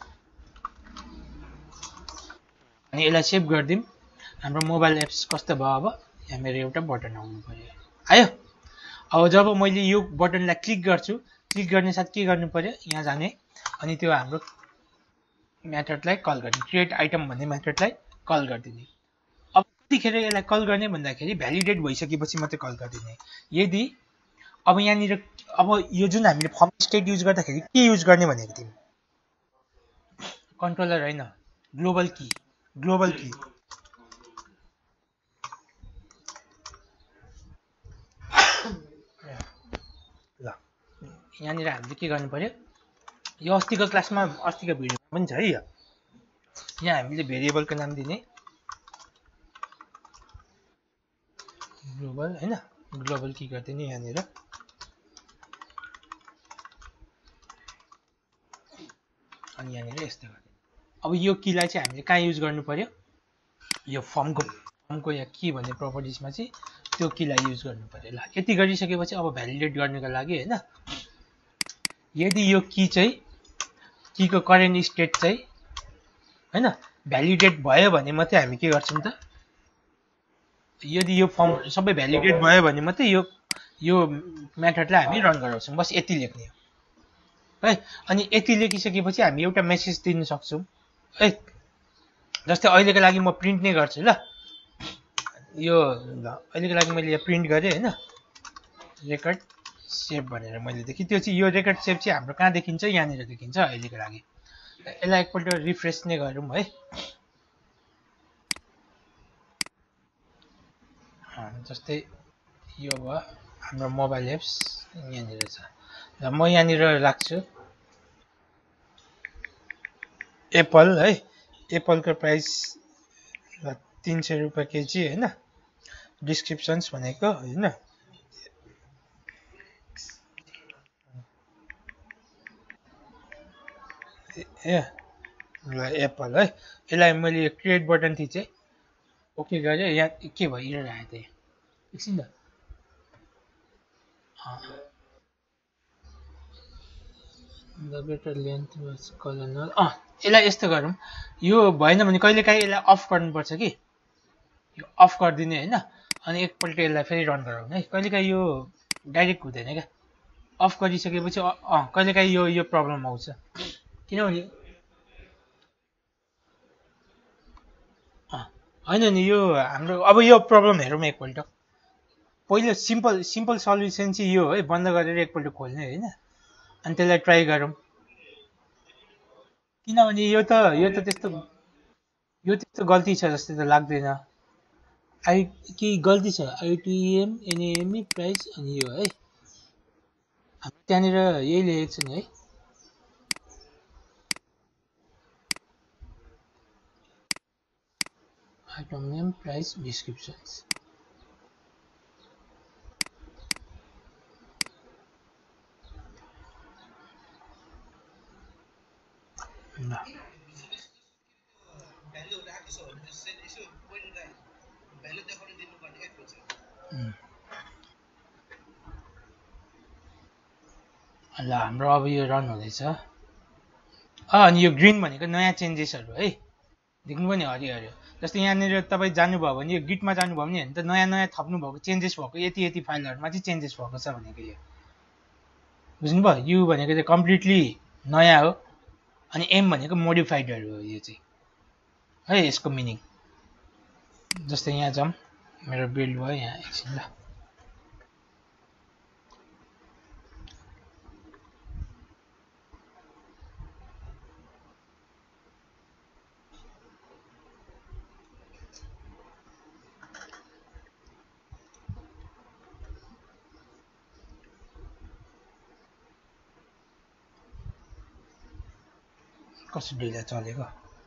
अनि यसलाई सेभ गरिदिउँ हाम्रो मोबाइल एप्स कस्तो भयो अब यहाँ मेरो एउटा बटन आउनु पर्यो आयो अब जब मैले यो बटनलाई क्लिक गर्छु क्लिक गर्ने साथ के गर्नु पर्यो यहाँ जाने अनि त्यो हाम्रो मेथडलाई कल गर्ने क्रिएट आइटम भन्ने मेथडलाई कल गरिदिने अब कतिखेर यसलाई कल गर्ने भन्दाखेरि भ्यालिडेट भइसकेपछि मात्रै कल गरिदिने यदि अब यहाँनिर अब यो जुन हामीले फर्म स्टेट युज गर्दाखेरि के युज गर्ने भनेको थियौँ कन्ट्रोलर होइन ग्लोबल की ल यहाँनिर हामीले के गर्नु पर्यो यो अस्तिको क्लासमा अस्तिको भिडियोमा पनि छ है यहाँ हामीले भेरिएबलको नाम दिने ग्लोबल हैन ग्लोबल की गरिदिने यहाँनिर अनि यहाँनिर यस्तो गरिदिने अब यो कीलाई चाहिँ हामीले कहाँ युज गर्नु पर्यो यो फर्मको या की भन्ने प्रपर्टिजमा चाहिँ त्यो कीलाई युज गर्नु पर्यो ल यति गरिसकेपछि अब भ्यालिडेट गर्नको लागि हैन यदि यो की चाहिँ कीको करेन्ट स्टेट चाहिँ हैन भ्यालिडेट भयो भने मात्रै हामी के गर्छौं त यदि यो फर्म सबै भ्यालिडेट भयो भने मात्रै यो मेथडलाई हामी रन गराउँछौं बस यति लेख्ने हो है अनि यति लेखिसकेपछि हामी एउटा मेसेज दिन सक्छौं है जस्तै अहिलेको लागि म प्रिन्ट नै गर्छु ल यो अहिलेको लागि मैले यहाँ प्रिन्ट गरेँ हैन रेकर्ड सेभ भनेर मैले देखेँ त्यो चाहिँ यो रेकर्ड सेभ चाहिँ हाम्रो कहाँ देखिन्छ यहाँनिर देखिन्छ अहिलेको लागि यसलाई एकपल्ट रिफ्रेश नै गरौँ है जस्तै यो भयो हाम्रो मोबाइल एप्स यहाँनिर छ ल म यहाँनिर राख्छु एप्पल है एप्पलको प्राइस 300 रुपैयाँ केजी हैन डिस्क्रिप्सन्स भनेको हैन ए ल एप्पल है यसलाई मैले क्रिएट बटन थिचेँ ओके गरेँ यहाँ के भइरहेको थियो एकछिन त the better length was colonel यसलाई यस्तो गरौँ यो भएन भने कहिलेकाहीँ यसलाई अफ गर्नुपर्छ कि यो अफ गरिदिने हैन अनि एकपल्ट यसलाई फेरि रन गराउने है कहिलेकाहीँ यो डाइरेक्ट हुँदैन क्या अफ गरिसकेपछि कहिलेकाहीँ यो प्रब्लम आउँछ किनभने हैन नि यो हाम्रो अब यो प्रब्लम हेरौँ एकपल्ट पहिलो सिम्पल सल्युसन चाहिँ यो है बन्द गरेर एकपल्ट खोल्ने हैन अनि त्यसलाई ट्राई गरौँ किनभने यो त त्यस्तो गल्ती छ जस्तो त लाग्दैन के गल्ती छ आइटिएम एनएमई प्राइस अनि यो है हामी त्यहाँनिर यही लेखेको छ नि है आइटम नेम प्राइस डिस्क्रिप्सन्स ल हाम्रो अब यो रन हुँदैछ। अनि यो ग्रिन भनेको नयाँ चेन्जेसहरू है, देख्नुभयो नि हरियो हरियो। जस्तै यहाँनिर तपाईँ जानुभयो भने यो गिटमा जानुभयो भने हेर्नु त नयाँ नयाँ थप्नु भएको चेन्जेस भएको यति यति फाइलहरूमा चाहिँ चेन्जेस भएको छ भनेको यो बुझ्नुभयो। यु भनेको चाहिँ कम्प्लिटली नयाँ हो अनि एम भनेको मोडिफाइडहरू हो यो चाहिँ है यसको मिनिङ। जस्तै यहाँ जाउँ, मेरो बिल्ड भयो यहाँ एकछिन ल। कस्तो ढिला चलेको।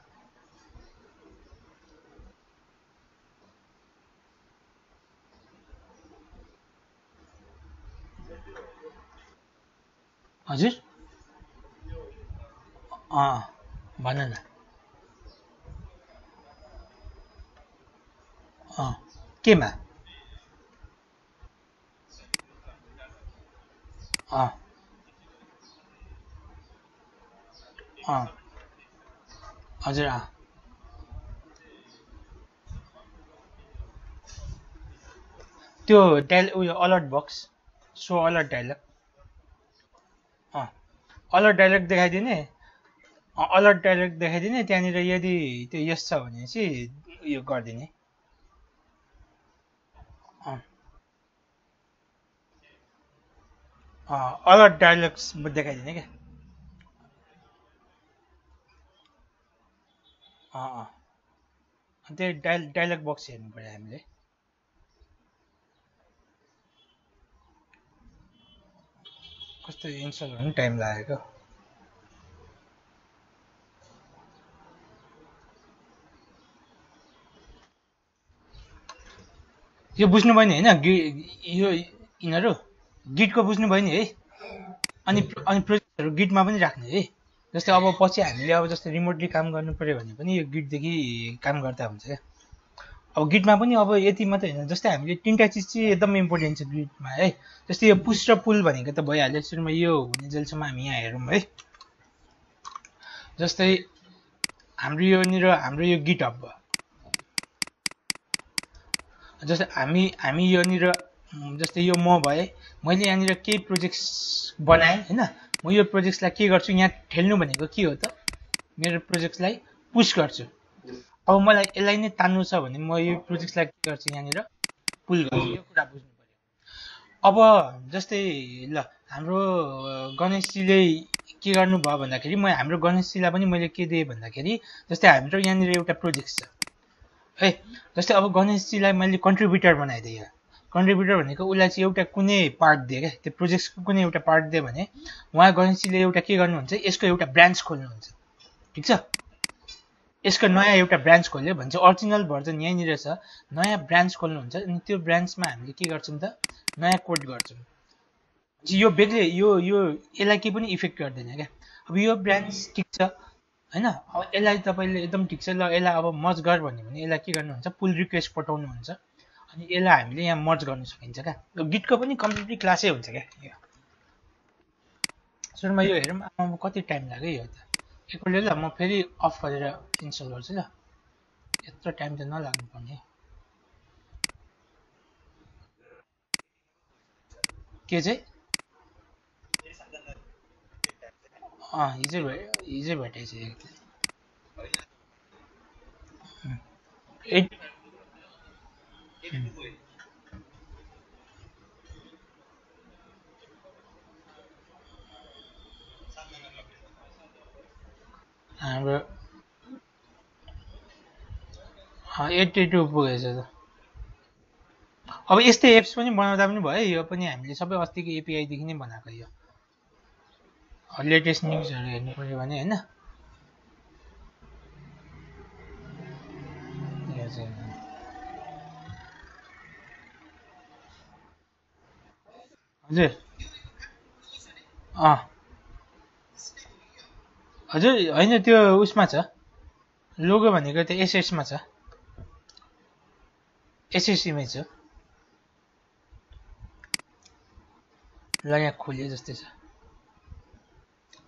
हजुर भन न। केमा? हजुर त्यो उयो alert box so alert dialog alert dialog देखाइदिने, अलर्ट डायलग देखाइदिने। त्यहाँनिर यदि त्यो यस छ भने चाहिँ उयो गरिदिने। अलर्ट डायलग्स देखाइदिने क्या। त्यो डायलग बक्स हेर्नु पर्यो हामीले। कस्तो इन्स्टल गर्नु टाइम लागेको। यो बुझ्नुभयो नि होइन, यो यिनीहरू गिटको बुझ्नुभयो नि है। अनि प्रोजेक्टहरू गिटमा पनि राख्ने है। जस्तै अब पछि हामीले अब जस्तै रिमोटली काम गर्नु पऱ्यो भने पनि यो गिटदेखि काम गर्दा हुन्छ क्या। अब गिटमा पनि अब यति मात्रै होइन, जस्तै हामीले तिनवटा चिज चाहिँ एकदम इम्पोर्टेन्ट छ गिटमा है। जस्तै यो पुस र पुल भनेको त भइहाल्यो, सुरुमा यो हुने जेलसम्म हामी यहाँ हेरौँ है। जस्तै हाम्रो यो गिट हब भयो। जस्तै हामी यहाँनिर जस्तै यो म भए, मैले यहाँनिर केही प्रोजेक्ट्स बनाएँ होइन। म यो प्रोजेक्ट्सलाई के गर्छु, यहाँ ठेल्नु भनेको के हो त, मेरो प्रोजेक्ट्सलाई पुस गर्छु। अब मलाई यसलाई नै तान्नु छ भने म यो प्रोजेक्ट्सलाई के गर्छु, यहाँनिर पुल गर्छु। यो कुरा बुझ्नु पर्यो। अब जस्तै ल हाम्रो गणेशजीले के गर्नुभयो भन्दाखेरि, हाम्रो गणेशजीलाई पनि मैले के दिएँ भन्दाखेरि, जस्तै हाम्रो यहाँनिर एउटा प्रोजेक्ट छ है। जस्तै अब गणेशजीलाई मैले कन्ट्रिब्युटर बनाइदिएँ। यहाँ कन्ट्रिब्युटर भनेको उसलाई चाहिँ एउटा कुनै पार्ट दिएँ क्या, त्यो प्रोजेक्टको कुनै एउटा पार्ट दिएँ भने उहाँ गणेशजीले एउटा के गर्नुहुन्छ, यसको एउटा ब्रान्च खोल्नुहुन्छ। ठिक छ, यसको नयाँ एउटा ब्रान्च खोल्यो भने चाहिँ अरिजिनल भर्जन यहीँनिर छ, नयाँ ब्रान्च खोल्नुहुन्छ। अनि त्यो ब्रान्चमा हामीले के गर्छौँ त, नयाँ कोड गर्छौँ। यो बेग्लै यो यसलाई केही पनि इफेक्ट गर्दैन क्या। अब यो ब्रान्च ठिक छ होइन। अब यसलाई तपाईँले एकदम ठिक छ ल, यसलाई अब मर्ज गर भन्यो भने यसलाई के गर्नुहुन्छ, पुल रिक्वेस्ट पठाउनुहुन्छ। अनि यसलाई हामीले यहाँ मर्ज गर्न सकिन्छ क्या। गिटको पनि कम्प्लिटली क्लासै हुन्छ क्या यो। सुरुमा यो हेरौँ, आमा कति टाइम लाग्यो यो त। एकपल्ट ल म फेरि अफ गरेर इन्स्टल गर्छु ल, यत्रो टाइम त नलाग्नु पर्ने। के चाहिँ हिजै भेटेको छु हाम्रो 82 पुगेछ त। अब यस्तै एप्स पनि बनाउँदा पनि भयो। यो पनि हामीले सबै अस्तिको एपिआईदेखि नै बनाएको। यो लेटेस्ट न्युजहरू हेर्नु पऱ्यो भने होइन। हजुर हजुर होइन, त्यो उसमा छ, लोगो भनेको त्यो एसएसमा छ, एसएस इमेज हो। ल यहाँ खोल्यो जस्तै छ।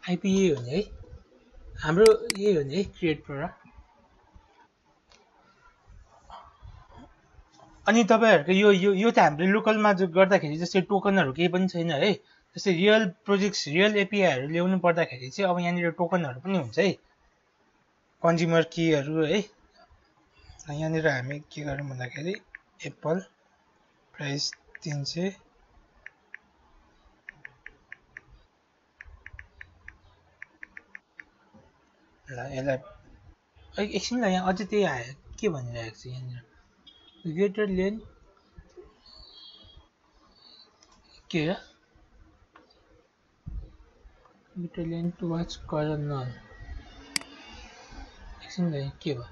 आइपी यही हो नि है हाम्रो यही हो नि है क्रिएट प्रोडक्ट अनि तपाईँहरूको यो त हामीले लोकलमा गर्दाखेरि जस्तै टोकनहरू केही पनि छैन है जस्तै रियल प्रोजेक्ट्स रियल एपिआईहरू ल्याउनु पर्दाखेरि चाहिँ अब यहाँनिर टोकनहरू पनि हुन्छ है कन्ज्युमर कीहरू है यहाँनिर हामी के गरौँ भन्दाखेरि एप्पल प्राइस 300 ल यसलाई एकछिन ल यहाँ अझै त्यही आयो के भनिरहेको छ यहाँनिर ग्रेटर लेन के हो ग्रेटर लेन टुवर्ड्स कर्नल एकछिन ल के भयो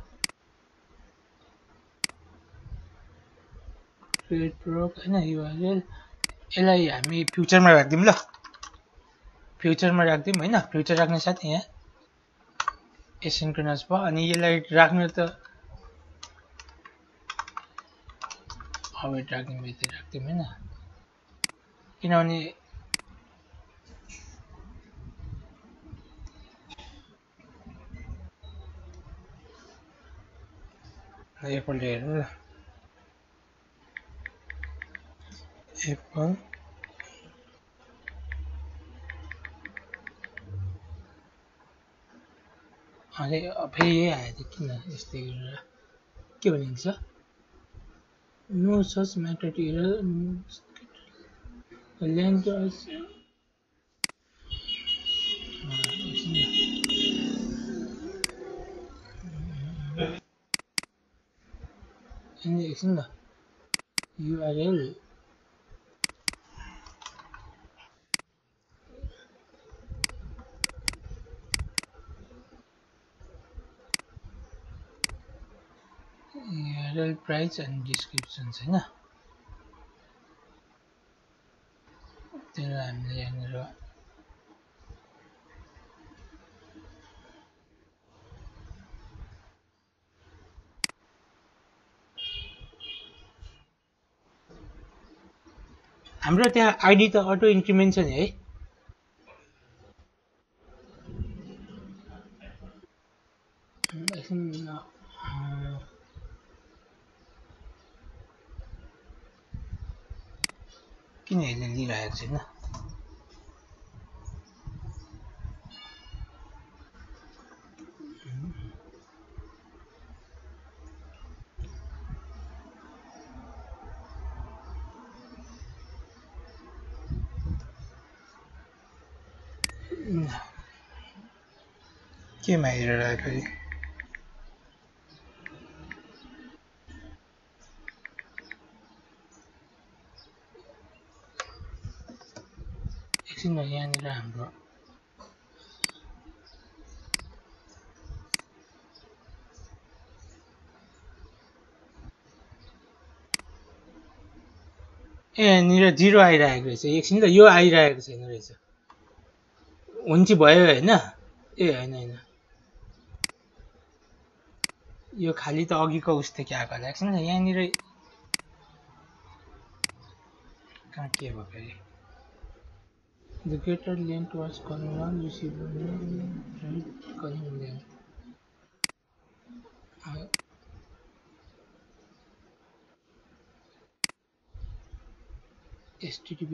क्रिएट प्रोडक्ट होइन युआरएल यसलाई हामी फ्युचरमा राखिदिउँ ल फ्युचरमा राखिदिउँ होइन फ्युचर राख्ने साथ यहाँ एसिन्क्रोनस भयो अनि यसलाई राख्नु त अवेट राख्ने बित्तिकै राखिदिउँ होइन किनभने एकपल्ट हेरौँ ल एप्पल अरे फेरि यही आयो त किन यस्तै गरेर के भनेको छ नो सच म्याटेरियल लेन्थ एकछिन ल URL URL price and description होइन त्यसलाई हामीले यहाँनिर हाम्रो त्यहाँ आइडी त अटो इन्क्रिमेन्ट छ नि है एकछिन किन यसले लिइरहेको छैन केमा हेरिरहेको फेरि एकछिन यहाँनिर हाम्रो ए यहाँनिर 0 आइरहेको रहेछ एकछिन त यो आइरहेको छैन रहेछ हुन्छ भयो होइन ए होइन होइन यो खालि त अघिको उस्तो के आएको होला एकछिन यहाँनिर कहाँ के भयो फेरि The greater length was Cornwall received right Cornwall STTP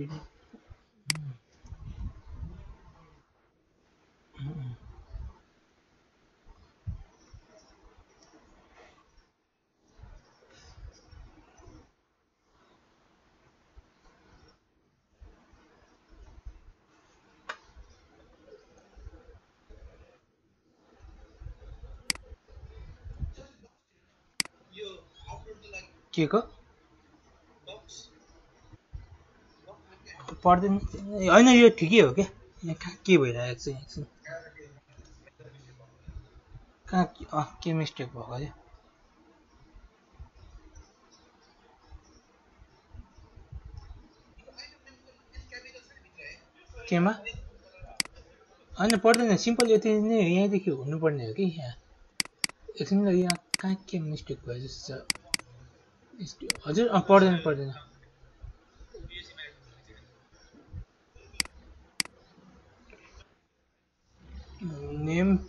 के को पर्दैन होइन यो ठिकै हो क्या यहाँ कहाँ के भइरहेको छ एकछिन कहाँ के मिस्टेक भएको अरे केमा होइन पर्दैन सिम्पल यति नै यहीँदेखि हुनुपर्ने हो कि यहाँ एकछिन यहाँ कहाँ के मिस्टेक भयो जस्तो छ हजुर पर्दैन पर्दैन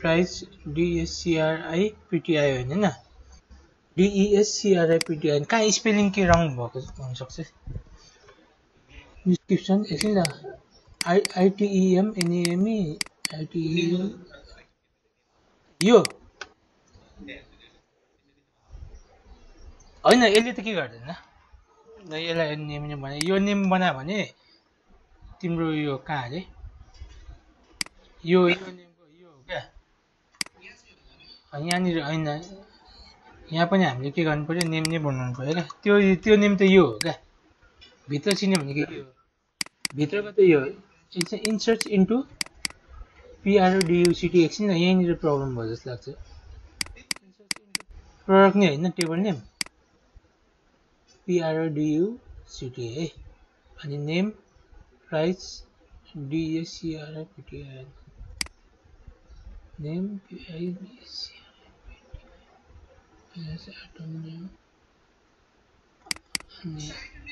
प्राइस DSCRIPTI होइन हैन DESCRIPTI कहाँ स्पेलिङ के रङ भएको हुन सक्छ डिस्क्रिप्सन एकछिन ल ITEMNAME ITEM यो होइन यसले त के गर्दैन ल यसलाई नेम भने यो नेम बनायो भने तिम्रो यो कहाँ अरे यो नेमको यो हो क्या यहाँनिर होइन यहाँ पनि हामीले के गर्नु पर्यो नेम नै बनाउनु पर्यो क्या त्यो नेम त यो हो क्या भित्र चिन्यो भने के हो भित्रको त यो इन्सर्ट इन्टु PRODUCT एकछिन यहीँनिर प्रब्लम भयो जस्तो लाग्छ प्रडक्ट नै होइन टेबल नेम PRODUCT है अनि name price DSCRIPTI name item name अनि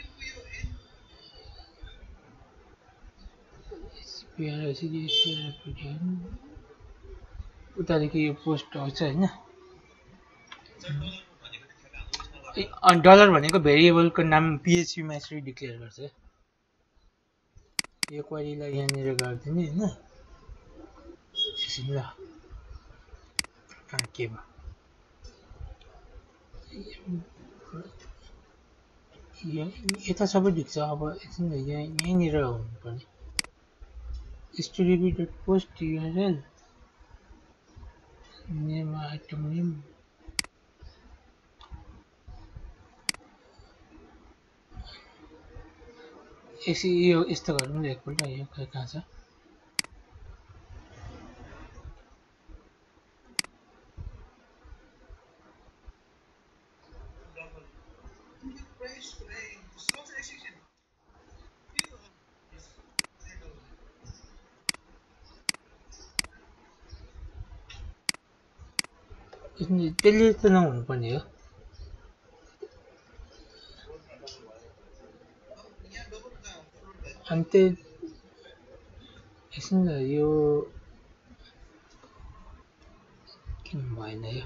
PRODUCT उतादेखि यो पोस्ट आउँछ होइन डलर भनेको भेरिएबलको नाम PHP मा यसरी डिक्लेयर गर्छ यो क्वेरीलाई यहाँनिर गरिदिने होइन ल कहाँ के भयो यता सबै ठिक छ अब एकछिन यहीँनिर हुनुपर्ने story.post URL name item name यो यस्तो गरौँ न एकपल्ट यो खै कहाँ छ त्यसले त नहुनु पर्ने हो अनि त्यो एकछिन यो किन भएन यो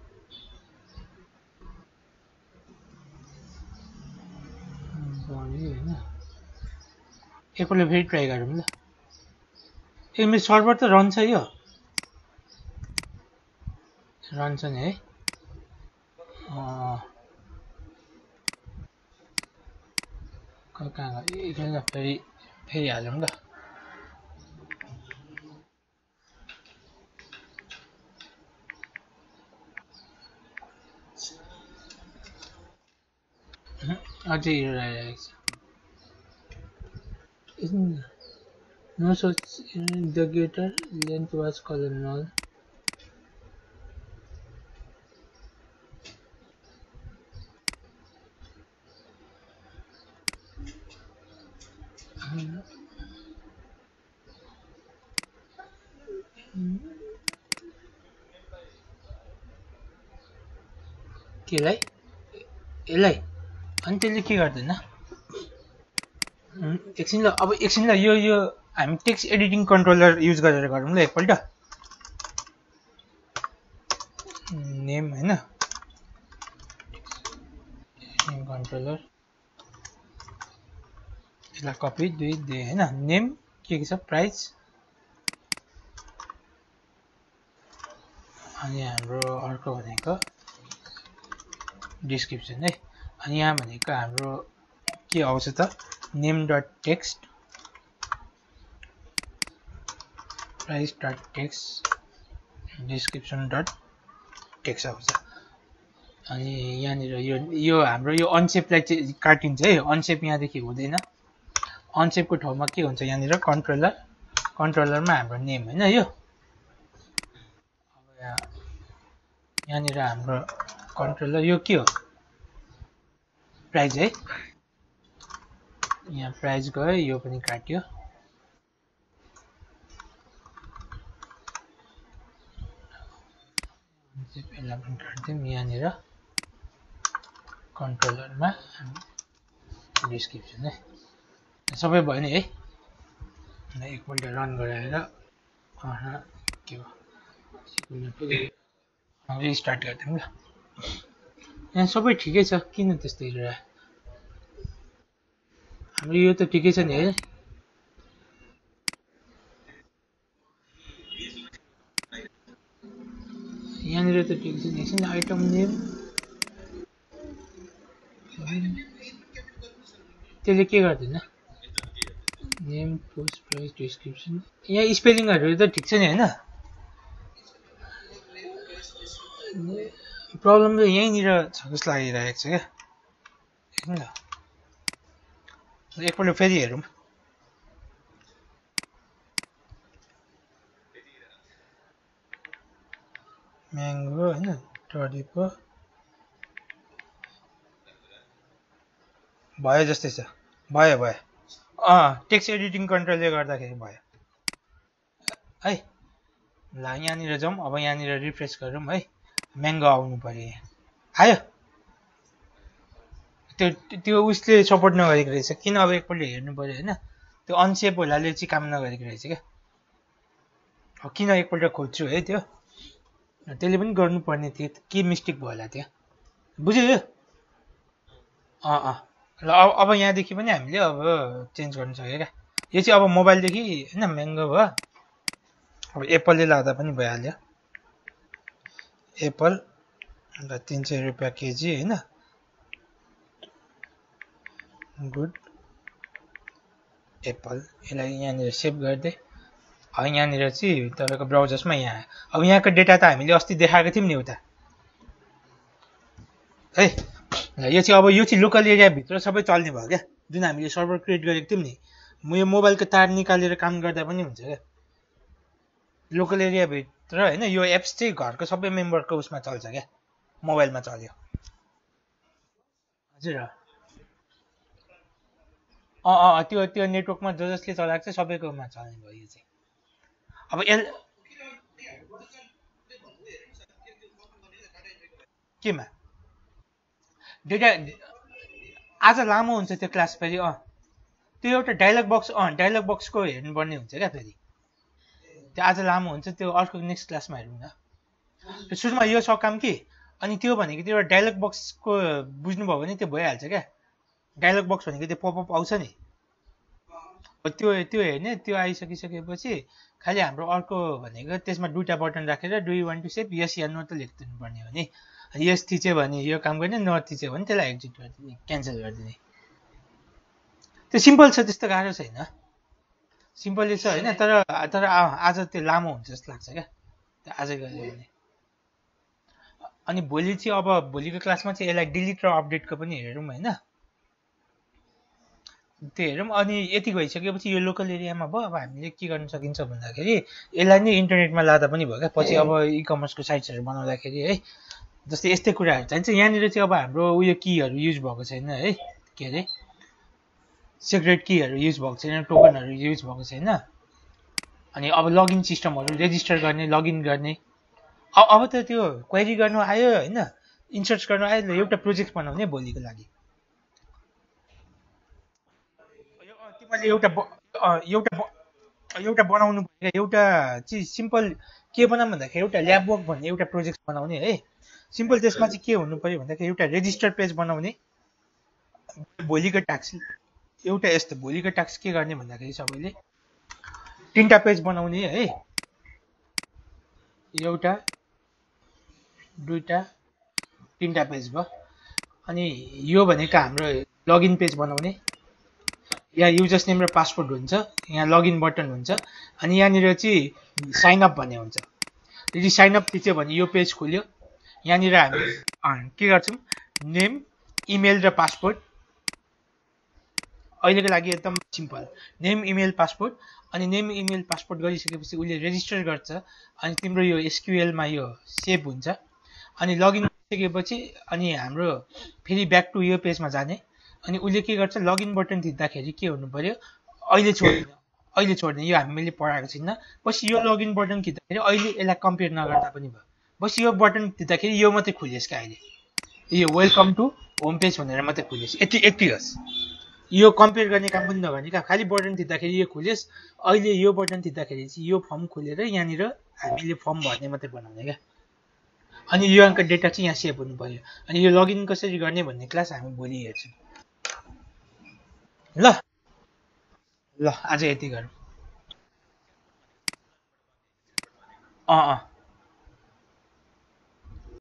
होइन एकपल्ट फेरि ट्राई गरौँ ल मेरो सर्भर त रन छ यो रन छ नि है कहाँ एकछिन फेरि हालौँ ल अझै एरर आइरहेको छ no such the getter length was colon null केलाई यसलाई अनि त्यसले के गर्दैन एकछिन ल अब एकछिन ल यो हामी टेक्स्ट एडिटिङ कन्ट्रोलर युज गरेर गरौँ ल एकपल्ट नेम हैन नेम कन्ट्रोलर यसलाई कपी दुई दे हैन नेम के छ प्राइस अनि हाम्रो अर्को भनेको डिस्क्रिप्सन है अनि यहाँ भनेको हाम्रो के आउँछ त name.text price.text description.text आउँछ अनि यहाँनिर यो हाम्रो यो अनसेपलाई चाहिँ काटिन्छ है अनसेप यहाँदेखि हुँदैन अनसेपको ठाउँमा के हुन्छ यहाँनिर कन्ट्रोलरमा हाम्रो नेम हैन यो अब यहाँनिर हाम्रो कन्ट्रोलर यो के हो प्राइस है यहाँ प्राइस गयो यो पनि काट्यो यसलाई पनि काट्दिउँ यहाँनिर कन्ट्रोलरमा डिस्क्रिप्सन है सबै भयो नि है एकपल्ट रन गराएर के भयो रिस्टार्ट गरिदिउँ ल। यहाँ सबै ठिकै छ, किन त्यस्तो हेरेर हाम्रो यो त ठिकै छ नि है। यहाँनिर त ठिकै छ नि। एकछिन आइटम नेम त्यसले के गर्दैन, नेम पोस्ट प्राइस डिस्क्रिप्सन यहाँ स्पेलिङहरू त ठिक छ नि होइन। प्रब्लम त यहीँनिर छ जस्तो लागिरहेको छ क्या। एकछिन ल एकपल्ट फेरि हेरौँ। म्याङ्गो होइन टरिपो भयो जस्तै छ, भयो भयो। टेक्स्ट एडिटिङ कन्ट्रोलले गर्दाखेरि भयो है। ल यहाँनिर जाउँ, अब यहाँनिर रिफ्रेस गरौँ है। म्याङ्गो आउनु पर्यो, यहाँ आयो। त्यो उसले सपोर्ट नगरेको रहेछ, किन अब एकपल्ट हेर्नु पर्यो होइन। त्यो अनसेप होलाले चाहिँ काम नगरेको रहेछ क्या। अब किन एकपल्ट खोज्छु है त्यो, त्यसले पनि गर्नुपर्ने थियो, के मिस्टेक भयो होला त्यहाँ, बुझ्यो यो। ल अब यहाँदेखि पनि हामीले अब चेन्ज गर्न सक्यो क्या। यो चाहिँ अब मोबाइलदेखि होइन म्याङ्गो भयो। अब एप्पलले लाँदा पनि भइहाल्यो। एप्पल अन्त 300 रुपियाँ केजी होइन। गुड एप्पल, यसलाई यहाँनिर सेभ गरिदिए। अब यहाँनिर चाहिँ तपाईँको ब्राउजर्समा यहाँ अब यहाँको डेटा त हामीले अस्ति देखाएको थियौँ नि एउटा है। यो चाहिँ अब यो चाहिँ लोकल एरियाभित्र सबै चल्ने भयो क्या, जुन हामीले सर्भर क्रिएट गरेको थियौँ नि। यो मोबाइलको तार निकालेर काम गर्दा पनि हुन्छ क्या लोकल एरियाभित्र होइन। यो एप्स चाहिँ घरको सबै मेम्बरको उसमा चल्छ क्या, मोबाइलमा चल्यो। हजुर त्यो नेटवर्कमा जसले चलाएको छ सबैकोमा चल्ने भयो यो चाहिँ। अब केमा डेटा आज लामो हुन्छ त्यो क्लास फेरि। त्यो एउटा डायलग बक्सको हेर्नुपर्ने हुन्छ क्या फेरि, त्यो आज लामो हुन्छ, त्यो अर्को नेक्स्ट क्लासमा हेरौँ न। सुरुमा यो सकाम कि, अनि त्यो भनेको त्यो एउटा डायलग बक्सको बुझ्नुभयो भने त्यो भइहाल्छ क्या। डायलग बक्स भनेको त्यो पपअप आउँछ नि, त्यो हेर्ने। त्यो आइसकिसकेपछि खालि हाम्रो अर्को भनेको त्यसमा दुईवटा बटन राखेर do you want to save yes या नो त लेखिदिनु पर्ने हो नि। यस थिच्यो भने यो काम गर्ने, नो थिच्यो भने त्यसलाई एक्जिट गरिदिने, क्यान्सल गरिदिने। त्यो सिम्पल छ, त्यस्तो गाह्रो छैन, सिम्पलै छ होइन। तर आज त्यो लामो हुन्छ जस्तो लाग्छ क्या त्यो आजै गऱ्यो भने। अनि भोलि चाहिँ अब भोलिको क्लासमा चाहिँ यसलाई डिलिट र अपडेटको पनि हेरौँ होइन, त्यो हेरौँ। अनि यति भइसकेपछि यो लोकल एरियामा भयो। अब हामीले के गर्न सकिन्छ भन्दाखेरि यसलाई नै इन्टरनेटमा लाँदा पनि भयो क्या पछि, अब इ कमर्सको साइट्सहरू बनाउँदाखेरि है। जस्तै यस्तै कुराहरू चाहिन्छ। यहाँनिर चाहिँ अब हाम्रो उयो कीहरू युज भएको छैन है, के अरे सिक्रेट कीहरू युज भएको छैन, टोकनहरू युज भएको छैन। अनि अब लगइन सिस्टमहरू रेजिस्टर गर्ने, लगइन गर्ने। अब त त्यो क्वेरी गर्नु आयो होइन, इन्सर्ट गर्नु आयो, एउटा प्रोजेक्ट बनाउने भोलिको लागि। तिमीले एउटा बनाउनु पर्यो। एउटा चाहिँ सिम्पल के बनाऊँ भन्दाखेरि एउटा ल्याब वर्क भन्ने एउटा प्रोजेक्ट बनाउने है। सिम्पल त्यसमा चाहिँ के हुनु पर्यो भन्दाखेरि एउटा रेजिस्टर पेज बनाउने। भोलिको टास्क एउटा यस्तो, भोलिको टास्क के गर्ने भन्दाखेरि सबैले 3टा पेज बनाउने है। एउटा, दुईटा, 3टा पेज भयो। अनि यो भनेको हाम्रो लगइन पेज बनाउने। यहाँ युजर्स नेम र पासवर्ड हुन्छ, यहाँ लगइन बटन हुन्छ, अनि यहाँनिर चाहिँ साइन अप भन्ने हुन्छ। यदि साइन अप थिच्यो भने यो पेज खुल्यो। यहाँनिर हामी के गर्छौँ, नेम, इमेल र पासवर्ड। अहिलेको लागि एकदम सिम्पल, नेम, इमेल, पासवर्ड। अनि नेम, इमेल, पासवर्ड गरिसकेपछि उसले रेजिस्टर गर्छ, अनि तिम्रो यो एसक्युएलमा यो सेभ हुन्छ। अनि लगइन गरिसकेपछि अनि हाम्रो फेरि ब्याक टु यो पेजमा जाने। अनि उसले के गर्छ, लगइन बटन थिच्दाखेरि के हुनु पर्यो, अहिले छोड्ने यो हामीले पढाएको छैन। पछि यो लगइन बटन थिच्दाखेरि अहिले यसलाई कम्पेयर नगर्दा पनि भयो। पछि यो बटन थिच्दाखेरि यो मात्रै खुलियोस् क्या, अहिले यो वेलकम टु होम पेज भनेर मात्रै खुलियोस्, यति होस्। यो कम्पेयर गर्ने काम पनि नगर्ने क्या, खालि बटन थिच्दाखेरि यो खोलियोस्। अहिले यो बटन थिच्दाखेरि चाहिँ यो फर्म खोलेर यहाँनिर हामीले फर्म भर्ने मात्रै बनाउने क्या। अनि यो अङ्क डेटा चाहिँ यहाँ सेभ हुनु पर्यो। अनि यो लगइन कसरी गर्ने भन्ने क्लास हामी भोलि हेर्छौँ। ल ल आज यति गरौँ। अँ अँ